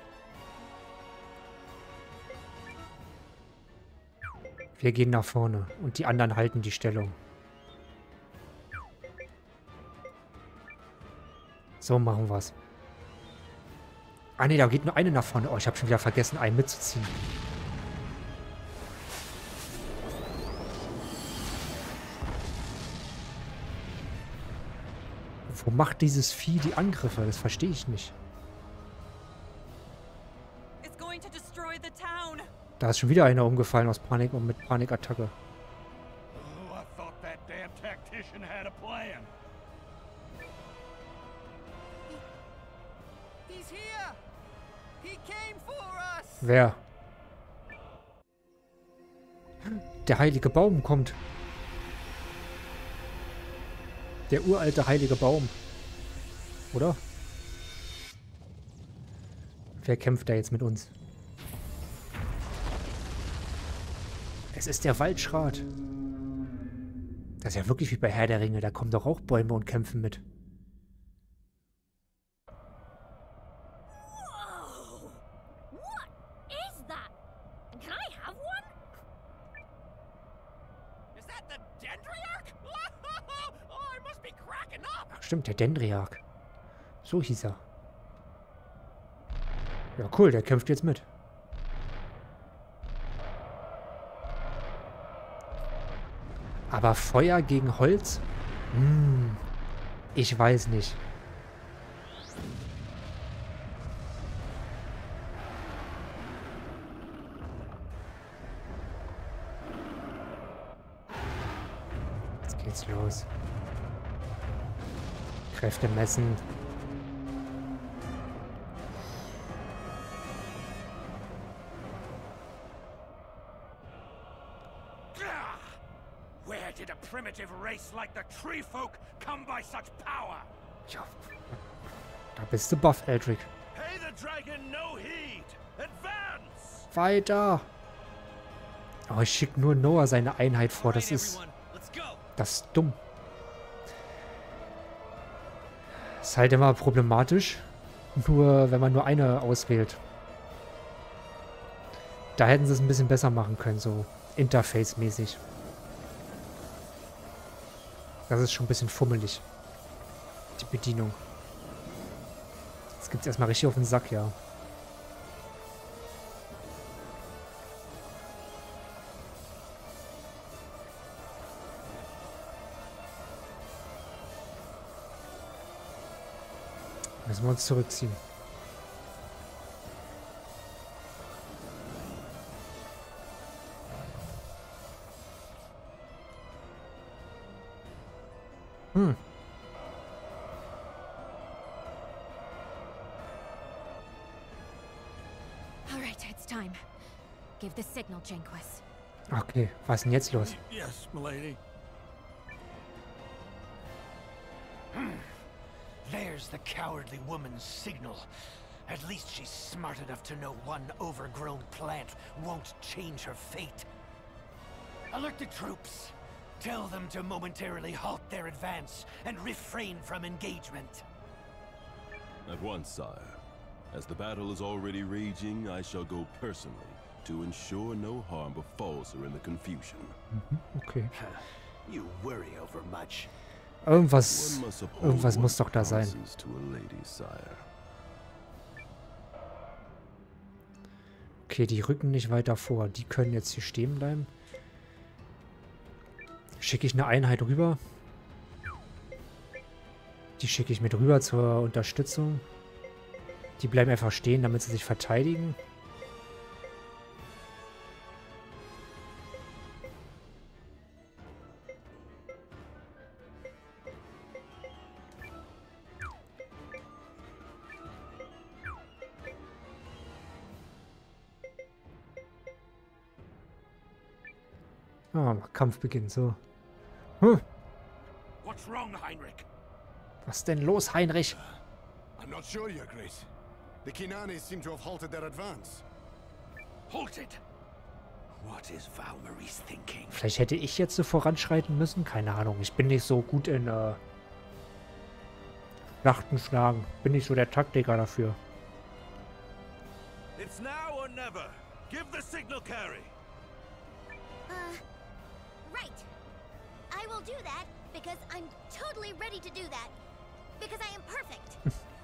Wir gehen nach vorne und die anderen halten die Stellung. So machen wir's. Ah ne, da geht nur eine nach vorne. Oh, ich habe schon wieder vergessen, einen mitzuziehen. Wo macht dieses Vieh die Angriffe? Das verstehe ich nicht. Da ist schon wieder einer umgefallen aus Panik und mit Panikattacke. Oh, I thought that damn tactician had a plan. He's here. He came for us. Wer? Der heilige Baum kommt. Der uralte heilige Baum. Oder? Wer kämpft da jetzt mit uns? Es ist der Waldschrat. Das ist ja wirklich wie bei Herr der Ringe. Da kommen doch auch Bäume und kämpfen mit. Ach, stimmt, der Dendriark. So hieß er. Ja, cool, der kämpft jetzt mit. Aber Feuer gegen Holz? Hm, ich weiß nicht. Jetzt geht's los. Kräfte messen. Where did a primitive race like the tree folk come by such power? Ja, da bist du buff, Eldrick. Hey the dragon, no heed. Advance! Weiter! Oh, ich schick nur Noah seine Einheit vor. Das ist... Das ist dumm. Ist halt immer problematisch. Nur, wenn man nur eine auswählt. Da hätten sie es ein bisschen besser machen können, so Interface-mäßig. Das ist schon ein bisschen fummelig. Die Bedienung. Jetzt gibt's erstmal richtig auf den Sack, ja. Müssen wir uns zurückziehen. Hm. All right, it's time. Give the signal, Janquis. Okay, was ist denn jetzt los? Yes, milady. There's the cowardly woman's signal. At least she's smart enough to know one overgrown plant won't change her fate. Alert the troops. Tell them to momentarily halt their advance and refrain from engagement. At once, sire. As the battle is already raging, I shall go personally to ensure no harm befalls her in the confusion. Mhm, okay. You worry over much. Irgendwas, irgendwas muss doch da sein. Okay, die rücken nicht weiter vor. Die können jetzt hier stehen bleiben. Schicke ich eine Einheit rüber. Die schicke ich mit rüber zur Unterstützung. Die bleiben einfach stehen, damit sie sich verteidigen. Ah, Kampf beginnt, so. Hm. What's wrong, Heinrich? Was ist denn los, Heinrich? I'm not sure, Your Grace. The Kinanes seem to have halted their advance. Halted? What is Valmyrie's thinking? Vielleicht hätte ich jetzt so voranschreiten müssen? Keine Ahnung. Ich bin nicht so gut in äh, Schlachten schlagen. Bin nicht so der Taktiker dafür. It's now or never. Give the signal, Carrie. Uh, right. I will do that because I'm totally ready to do that. Because I am perfect.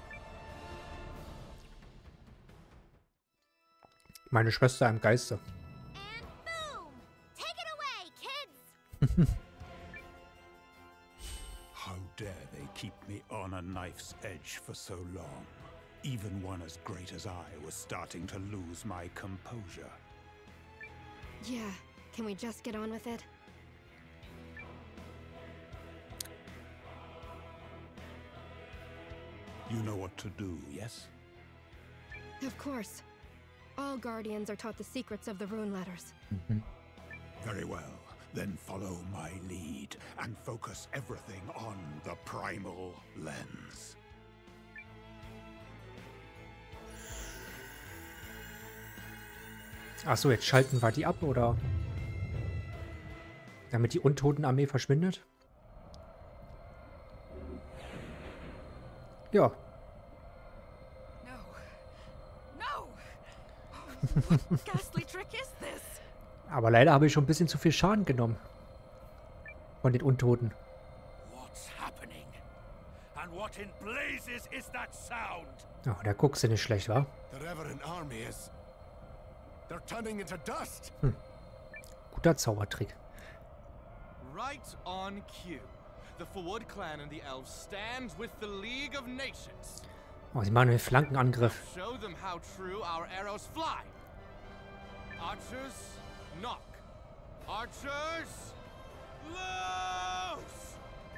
Meine Schwester im Geiste. And boom! Take it away, kids! How dare they keep me on a knife's edge for so long? Even one as great as I was starting to lose my composure. Yeah, can we just get on with it? You know what to do, yes? Of course. All Guardians are taught the secrets of the rune letters. Mhm. Very well. Then follow my lead and focus everything on the primal lens. Achso, jetzt schalten wir die ab, oder? Damit die Untotenarmee verschwindet? Ja. What ghastly trick is this? Aber leider habe ich schon ein bisschen zu viel Schaden genommen. Von den Untoten. What's happening? And what in blazes is that sound? Oh, da guckst du nicht schlecht, wa? The Reverend Army is... They're turning into dust. Hm. Guter Zaubertrick. Right on cue. The Fwood clan and the elves stand with the League of Nations. Oh, sie machen einen Flankenangriff. Show them how true our arrows fly. Archers, knock. Archers, loose!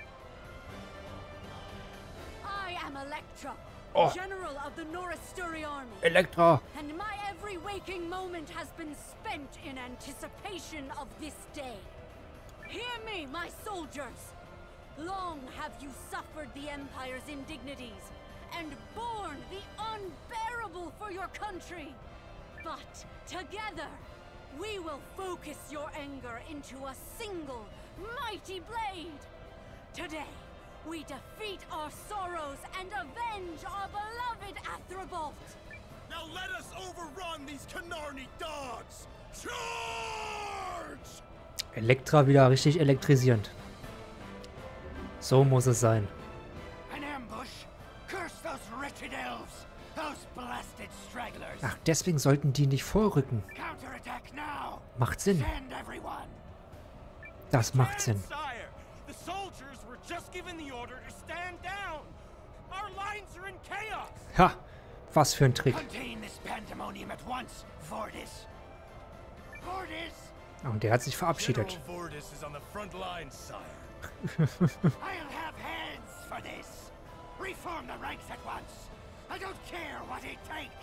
I am Electra, Oh. General of the Norasturi army. Electra. And my every waking moment has been spent in anticipation of this day. Hear me, my soldiers. Long have you suffered the Empire's indignities and borne the unbearable for your country. But together, we will focus your anger into a single mighty blade. Today, we defeat our sorrows and avenge our beloved Athrobalt. Now let us overrun these Kynarni dogs! Charge! Elektra wieder richtig elektrisierend. So muss es sein. An ambush? Curse those wretched elves! Those blasted stragglers! Ach, deswegen sollten die nicht vorrücken. Counterattack now! Macht Sinn. Send everyone! Das macht Sinn. Sire, the soldiers were just given the order to stand down. Our lines are in chaos. Ha, was für ein Trick. Contain this pandemonium at once, Vordis. Vordis! Und der hat sich verabschiedet. General Vordis is on the front line, sire. I'll have hands for this. Reform the ranks at once. I don't care what it takes.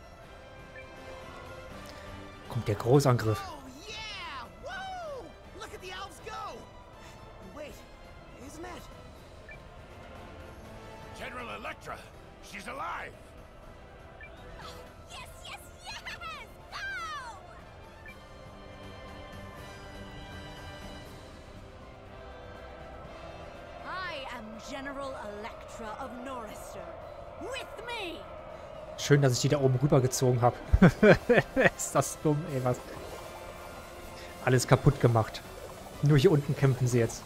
Kommt der Großangriff. Yeah! Woo! Look at the elves go! Wait, isn't that General Electra? She's alive! Yes, yes, yes! Go! I am General Electra of Norrister. With me! Schön, dass ich die da oben rübergezogen habe. Ist das dumm, ey, was? Alles kaputt gemacht. Nur hier unten kämpfen sie jetzt.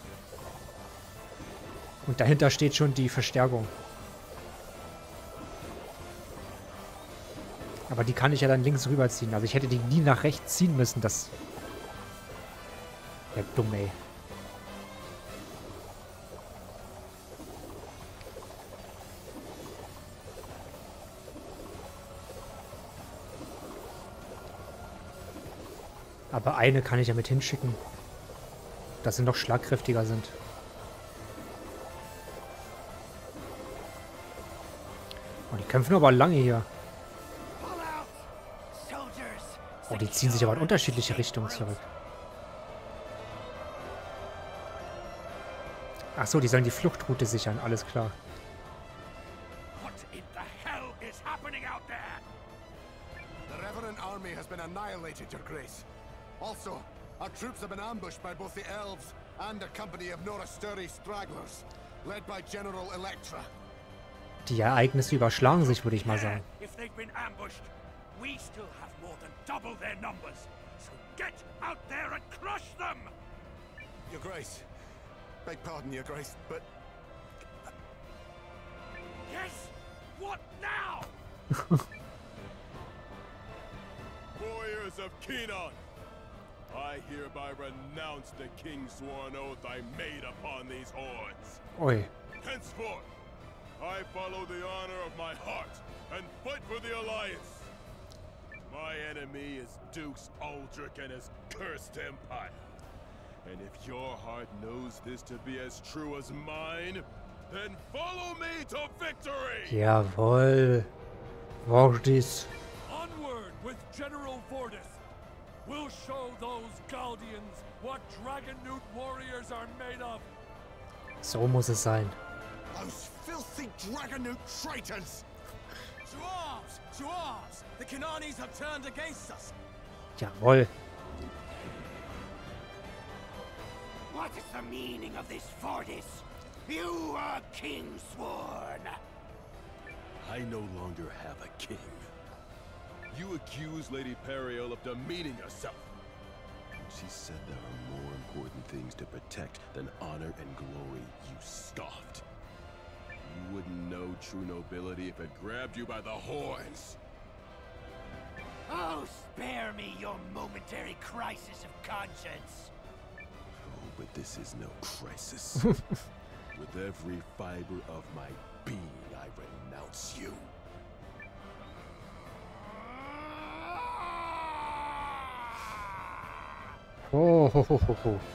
Und dahinter steht schon die Verstärkung. Aber die kann ich ja dann links rüberziehen. Also ich hätte die nie nach rechts ziehen müssen. Das... Ja, dumm, ey. Aber eine kann ich ja mit hinschicken. Dass sie noch schlagkräftiger sind. Oh, die kämpfen aber lange hier. Oh, die ziehen sich aber in unterschiedliche Richtungen zurück. Ach so, die sollen die Fluchtroute sichern. Alles klar. What in the hell is happening out there? The Revenant army has been annihilated, Your Grace. Also, our troops have been ambushed by both the elves and a company of Norasturi stragglers, led by General Electra. Die Ereignisse überschlagen sich, würde ich mal sagen. If they've been ambushed, we still have more than double their numbers. So get out there and crush them! Your Grace, beg pardon, Your Grace, but... Yes? What now? Warriors of Kenon, I hereby renounce the king-sworn oath I made upon these hordes. Oi. Henceforth, I follow the honor of my heart and fight for the Alliance. My enemy is Dukes Aldrich and his cursed empire. And if your heart knows this to be as true as mine, then follow me to victory! Jawohl. Vordis. Onward with General Vordis. We'll show those Galdians what Dragonute warriors are made of. So muss es sein. Those filthy Dragonute traitors! To arms! To arms! The Kynarnis have turned against us! Jawohl. What is the meaning of this, Vordis? You are king-sworn! I no longer have a king. You accuse Lady Periel of demeaning herself. She said there are more important things to protect than honor and glory, you scoffed. You wouldn't know true nobility if it grabbed you by the horns. Oh, spare me your momentary crisis of conscience. Oh, but this is no crisis. With every fiber of my being, I renounce you. Oh, ho, ho, ho, ho.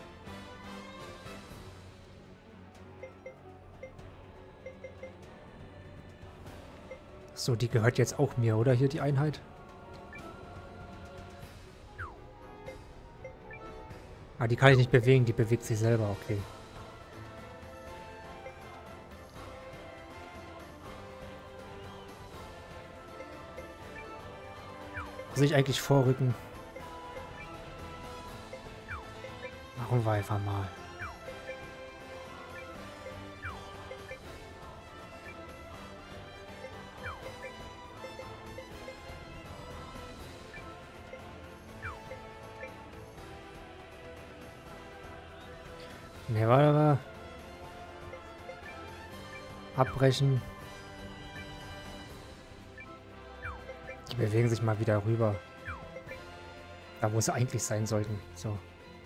So, die gehört jetzt auch mir, oder? Hier die Einheit. Ah, die kann ich nicht bewegen, die bewegt sich selber, okay. Muss ich eigentlich vorrücken? Machen wir einfach mal. Ne, warte mal. Abbrechen. Die bewegen sich mal wieder rüber. Da, wo sie eigentlich sein sollten. So.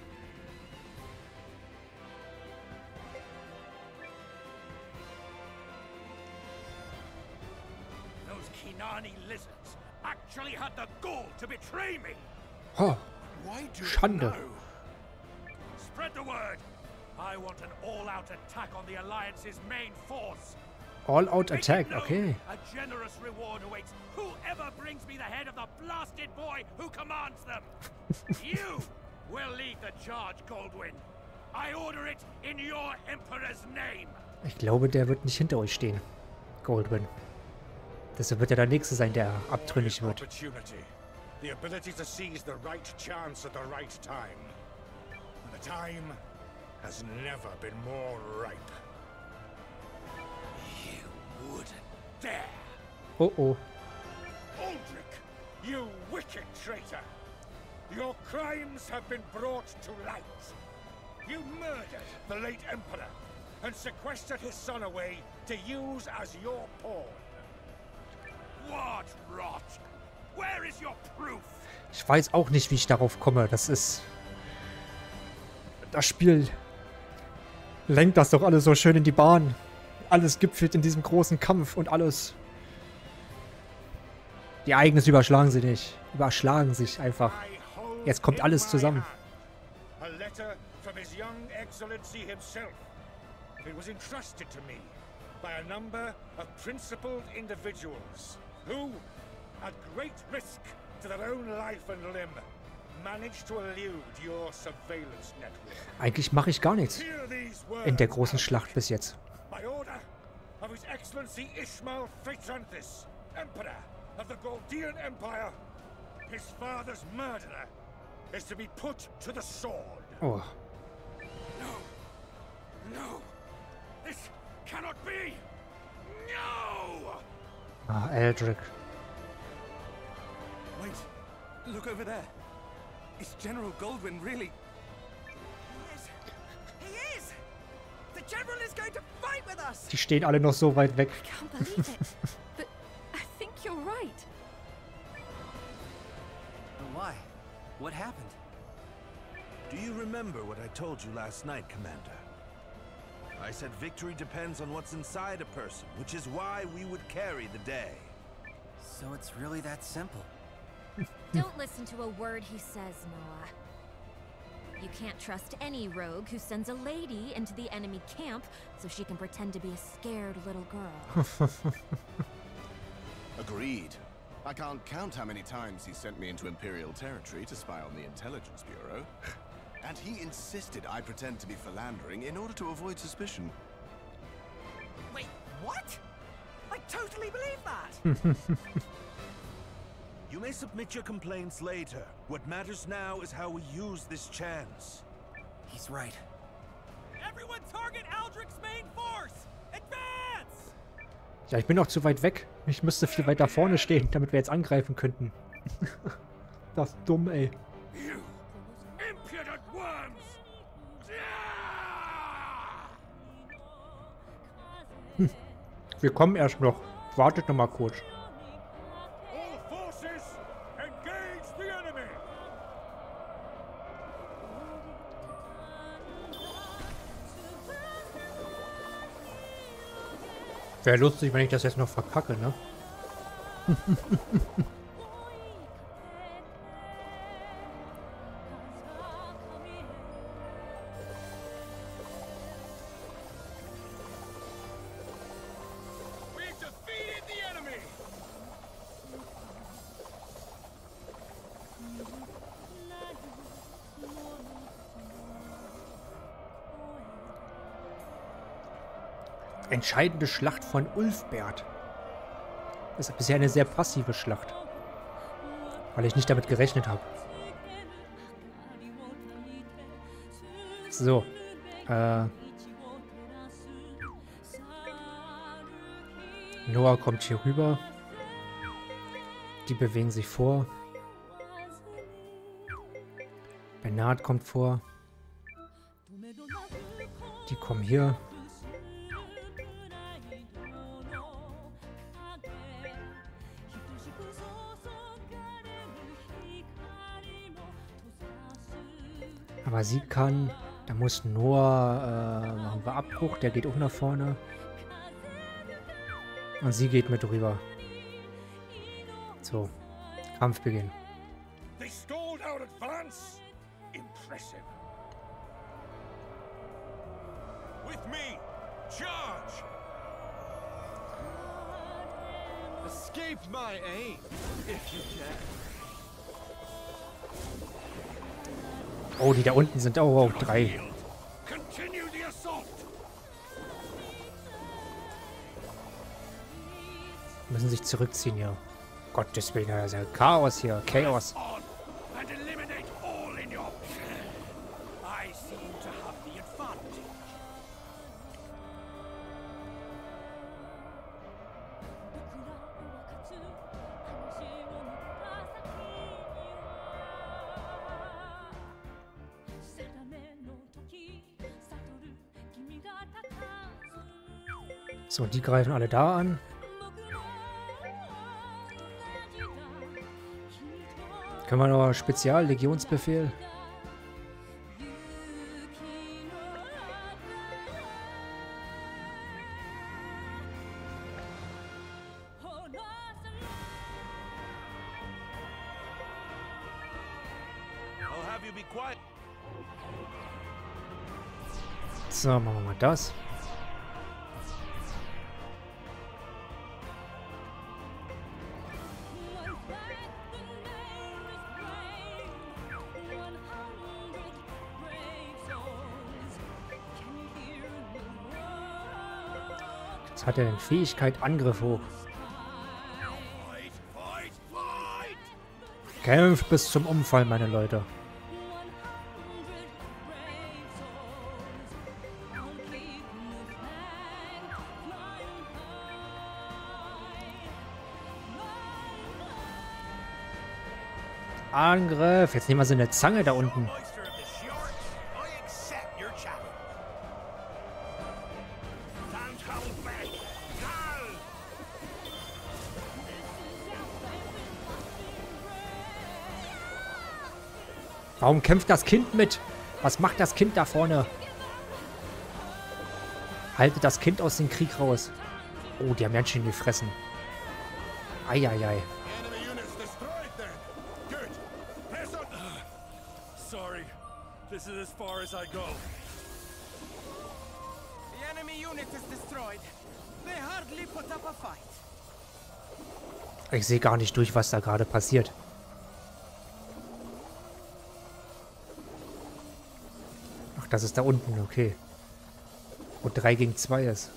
Those Kinani lizards actually had the gall to betray me. Oh, Schande. Spread the word. I want an all-out attack on the Alliance's main force. All-out attack, okay. A generous reward awaits whoever brings me the head of the blasted boy who commands them. You will lead the charge, Goldwyn. I order it in your Emperor's name. Ich glaube, der wird nicht hinter euch stehen, Goldwyn. Deshalb wird er der Nächste sein, der abtrünnig wird. The ability to seize the right chance at the right time. And the time has never been more ripe. You wouldn't dare! Oh oh. Aldrich, you wicked traitor! Your crimes have been brought to light. You murdered the late Emperor and sequestered his son away to use as your pawn. What rot! Where is your proof? Ich weiß auch nicht, wie ich darauf komme. Das ist... Das Spiel lenkt das doch alles so schön in die Bahn. Alles gipfelt in diesem großen Kampf und alles... Die Ereignisse überschlagen sie nicht. Überschlagen sich einfach. Jetzt kommt alles zusammen. A letter from His Young Excellency himself. It was entrusted to me by a number of principled individuals who, at great risk to their own life and limb, managed to elude your surveillance network. Eigentlich mache ich gar nichts in der großen Schlacht bis jetzt. By order of His Excellency Ishmael Fitranthis, Emperor of the Goldean Empire, his father's murderer is to be put to the sword. Oh. No. No. This cannot be. No. Ah, Aldrich. Wait. Look over there. Is General Goldwyn really... Yes. He is. The general is going to fight with us. Die stehen alle noch so weit weg. I can't believe it. But I think you're right. Why? What happened? Do you remember what I told you last night, Commander? I said victory depends on what's inside a person, which is why we would carry the day. So it's really that simple. Don't listen to a word he says, Noah. You can't trust any rogue who sends a lady into the enemy camp so she can pretend to be a scared little girl. Agreed. I can't count how many times he sent me into Imperial territory to spy on the Intelligence Bureau. And he insisted I pretend to be philandering in order to avoid suspicion. Wait, what? I totally believe that. You may submit your complaints later. What matters now is how we use this chance. He's right. Everyone target Aldrich's main force! Advance! Ja, ich bin noch zu weit weg. Ich müsste viel weiter vorne stehen, damit wir jetzt angreifen könnten. Das ist dumm, ey. You impudent worms! Hm. Wir kommen erst noch. Wartet noch mal kurz. All forces, engage the enemy! Wäre lustig, wenn ich das jetzt noch verkacke, ne? Entscheidende Schlacht von Ulfberht. Das ist bisher eine sehr passive Schlacht. Weil ich nicht damit gerechnet habe. So. Äh. Noah kommt hier rüber. Die bewegen sich vor. Bernard kommt vor. Die kommen hier. Aber sie kann, da muss Noah, äh, machen wir Abbruch, der geht auch nach vorne. Und sie geht mit rüber. So, Kampfbeginn. They stalled our advance. Impressive. With me, charge. Escape my aim, if you can. Oh, die da unten sind auch, auch drei. Müssen sich zurückziehen hier. Gottes Willen, das ist ja Chaos hier. Chaos. So, die greifen alle da an. Können wir noch Speziallegionsbefehl? So, machen wir mal das. Jetzt hat er eine Fähigkeit Angriff hoch. Kämpft bis zum Umfall, meine Leute. Angriff! Jetzt nehmen wir so eine Zange da unten. Warum kämpft das Kind mit? Was macht das Kind da vorne? Haltet das Kind aus dem Krieg raus. Oh, die haben ganz schön gefressen. Eieiei. Sorry, this is as far as I go. The enemy unit is destroyed. They hardly put up a fight. Ich sehe gar nicht durch, was da gerade passiert. Ach, das ist da unten, okay. Wo drei gegen zwei ist.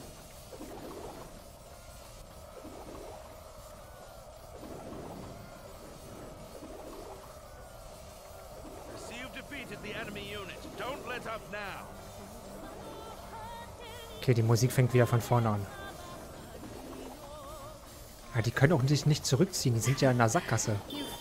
Okay, die Musik fängt wieder von vorne an. Ja, die können auch sich nicht zurückziehen. Die sind ja in der Sackgasse.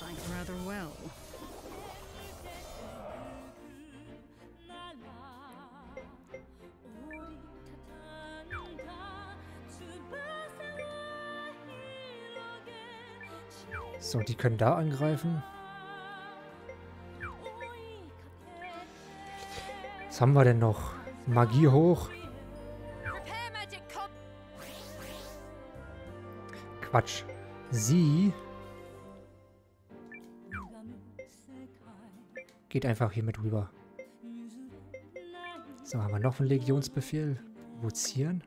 So, die können da angreifen. Was haben wir denn noch? Magie hoch. Quatsch. Sie geht einfach hier mit rüber. So, haben wir noch einen Legionsbefehl. Vozieren.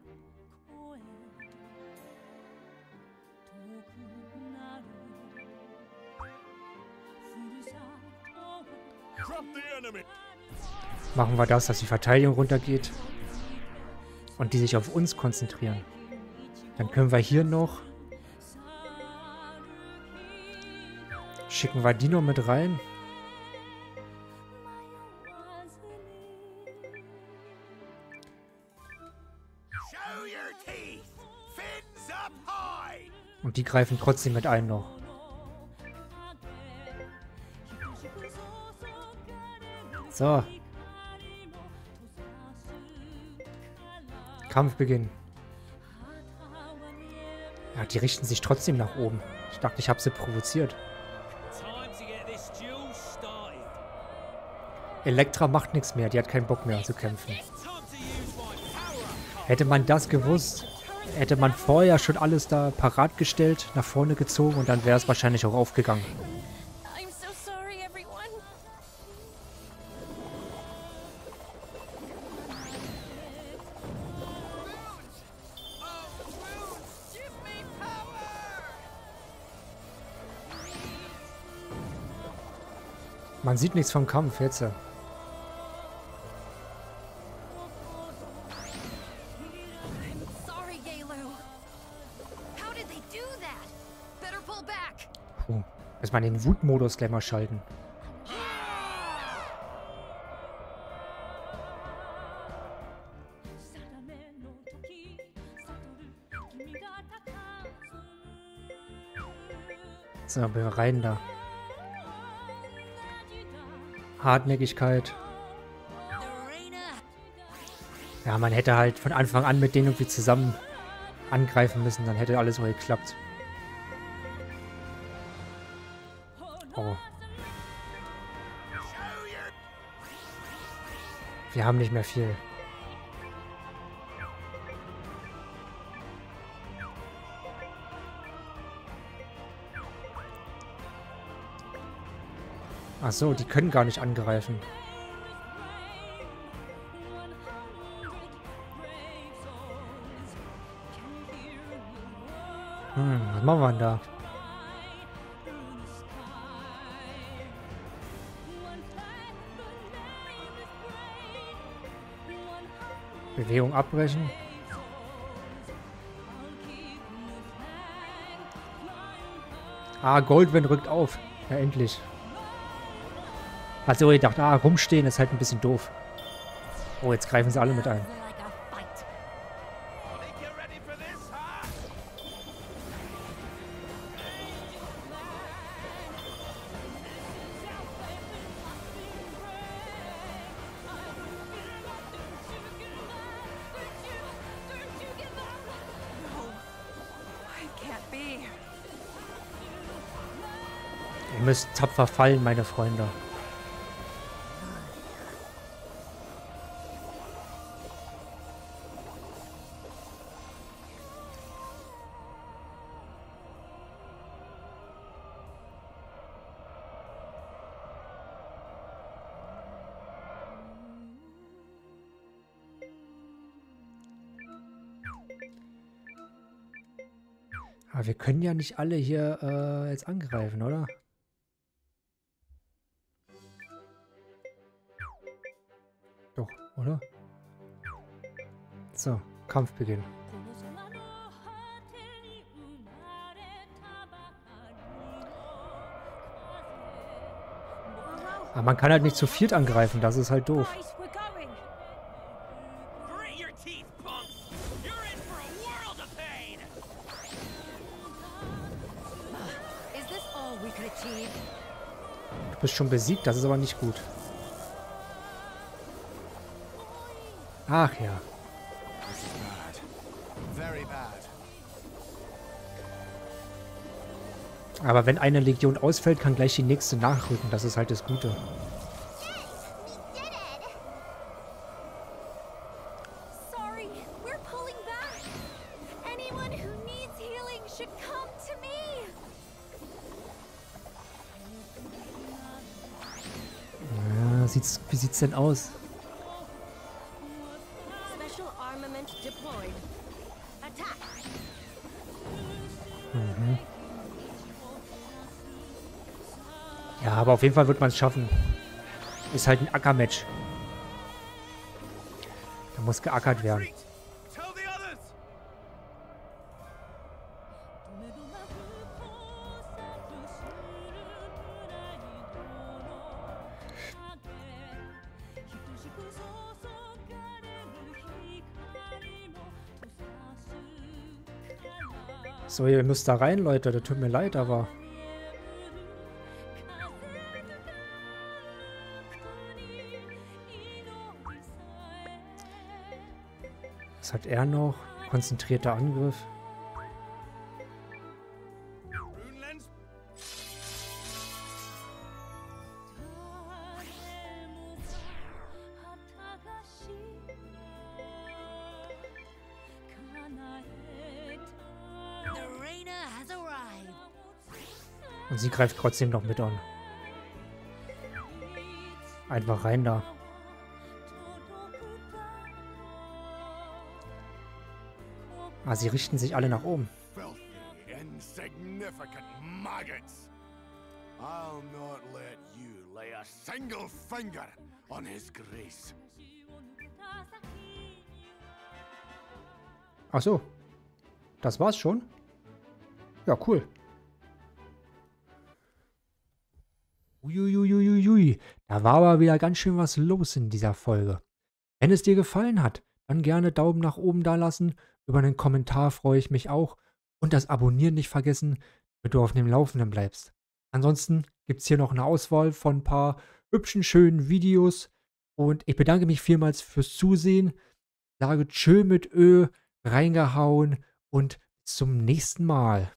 Machen wir das, dass die Verteidigung runtergeht und die sich auf uns konzentrieren. Dann können wir hier noch... Schicken wir die noch mit rein. Und die greifen trotzdem mit ein noch. So. Kampfbeginn. Ja, die richten sich trotzdem nach oben. Ich dachte, ich habe sie provoziert. Elektra macht nichts mehr. Die hat keinen Bock mehr zu kämpfen. Hätte man das gewusst, hätte man vorher schon alles da parat gestellt, nach vorne gezogen und dann wäre es wahrscheinlich auch aufgegangen. Man sieht nichts vom Kampf jetzt. Puh, muss man den Wutmodus gleich mal schalten. So, wir rein da. Hartnäckigkeit. Ja, man hätte halt von Anfang an mit denen irgendwie zusammen angreifen müssen, dann hätte alles so geklappt. Oh. Wir haben nicht mehr viel. Ach so, die können gar nicht angreifen. Hm, was machen wir denn da? Bewegung abbrechen. Ah, Goldwind rückt auf. Ja, endlich. Also ich dachte, ah, rumstehen ist halt ein bisschen doof. Oh, jetzt greifen sie alle mit ein. Ihr müsst tapfer fallen, meine Freunde. Aber wir können ja nicht alle hier äh, jetzt angreifen, oder? Doch, oder? So, Kampfbeginn. Aber man kann halt nicht zu viert angreifen, das ist halt doof. Du bist schon besiegt, das ist aber nicht gut. Ach ja. Aber wenn eine Legion ausfällt, kann gleich die nächste nachrücken. Das ist halt das Gute. Sorry, we're pulling back. Anyone who needs healing should come sieht's, wie sieht's denn aus? Special armament deployed. Attack. Mhm. Ja, aber auf jeden Fall wird man es schaffen. Ist halt ein Ackermatch. Da muss geackert werden. So, ihr müsst da rein, Leute. Das tut mir leid, aber... Was hat er noch? Konzentrierter Angriff. Und sie greift trotzdem noch mit an. Einfach rein da. Ah, sie richten sich alle nach oben. Insignificant maggots. I'll not let you lay a single finger on his grace. Ach so. Das war's schon? Ja, cool. Uiuiuiui. Da war aber wieder ganz schön was los in dieser Folge. Wenn es dir gefallen hat, dann gerne Daumen nach oben da lassen. Über einen Kommentar freue ich mich auch. Und das Abonnieren nicht vergessen, damit du auf dem Laufenden bleibst. Ansonsten gibt es hier noch eine Auswahl von ein paar hübschen, schönen Videos. Und ich bedanke mich vielmals fürs Zusehen. Sage Tschö mit Ö, reingehauen und bis zum nächsten Mal.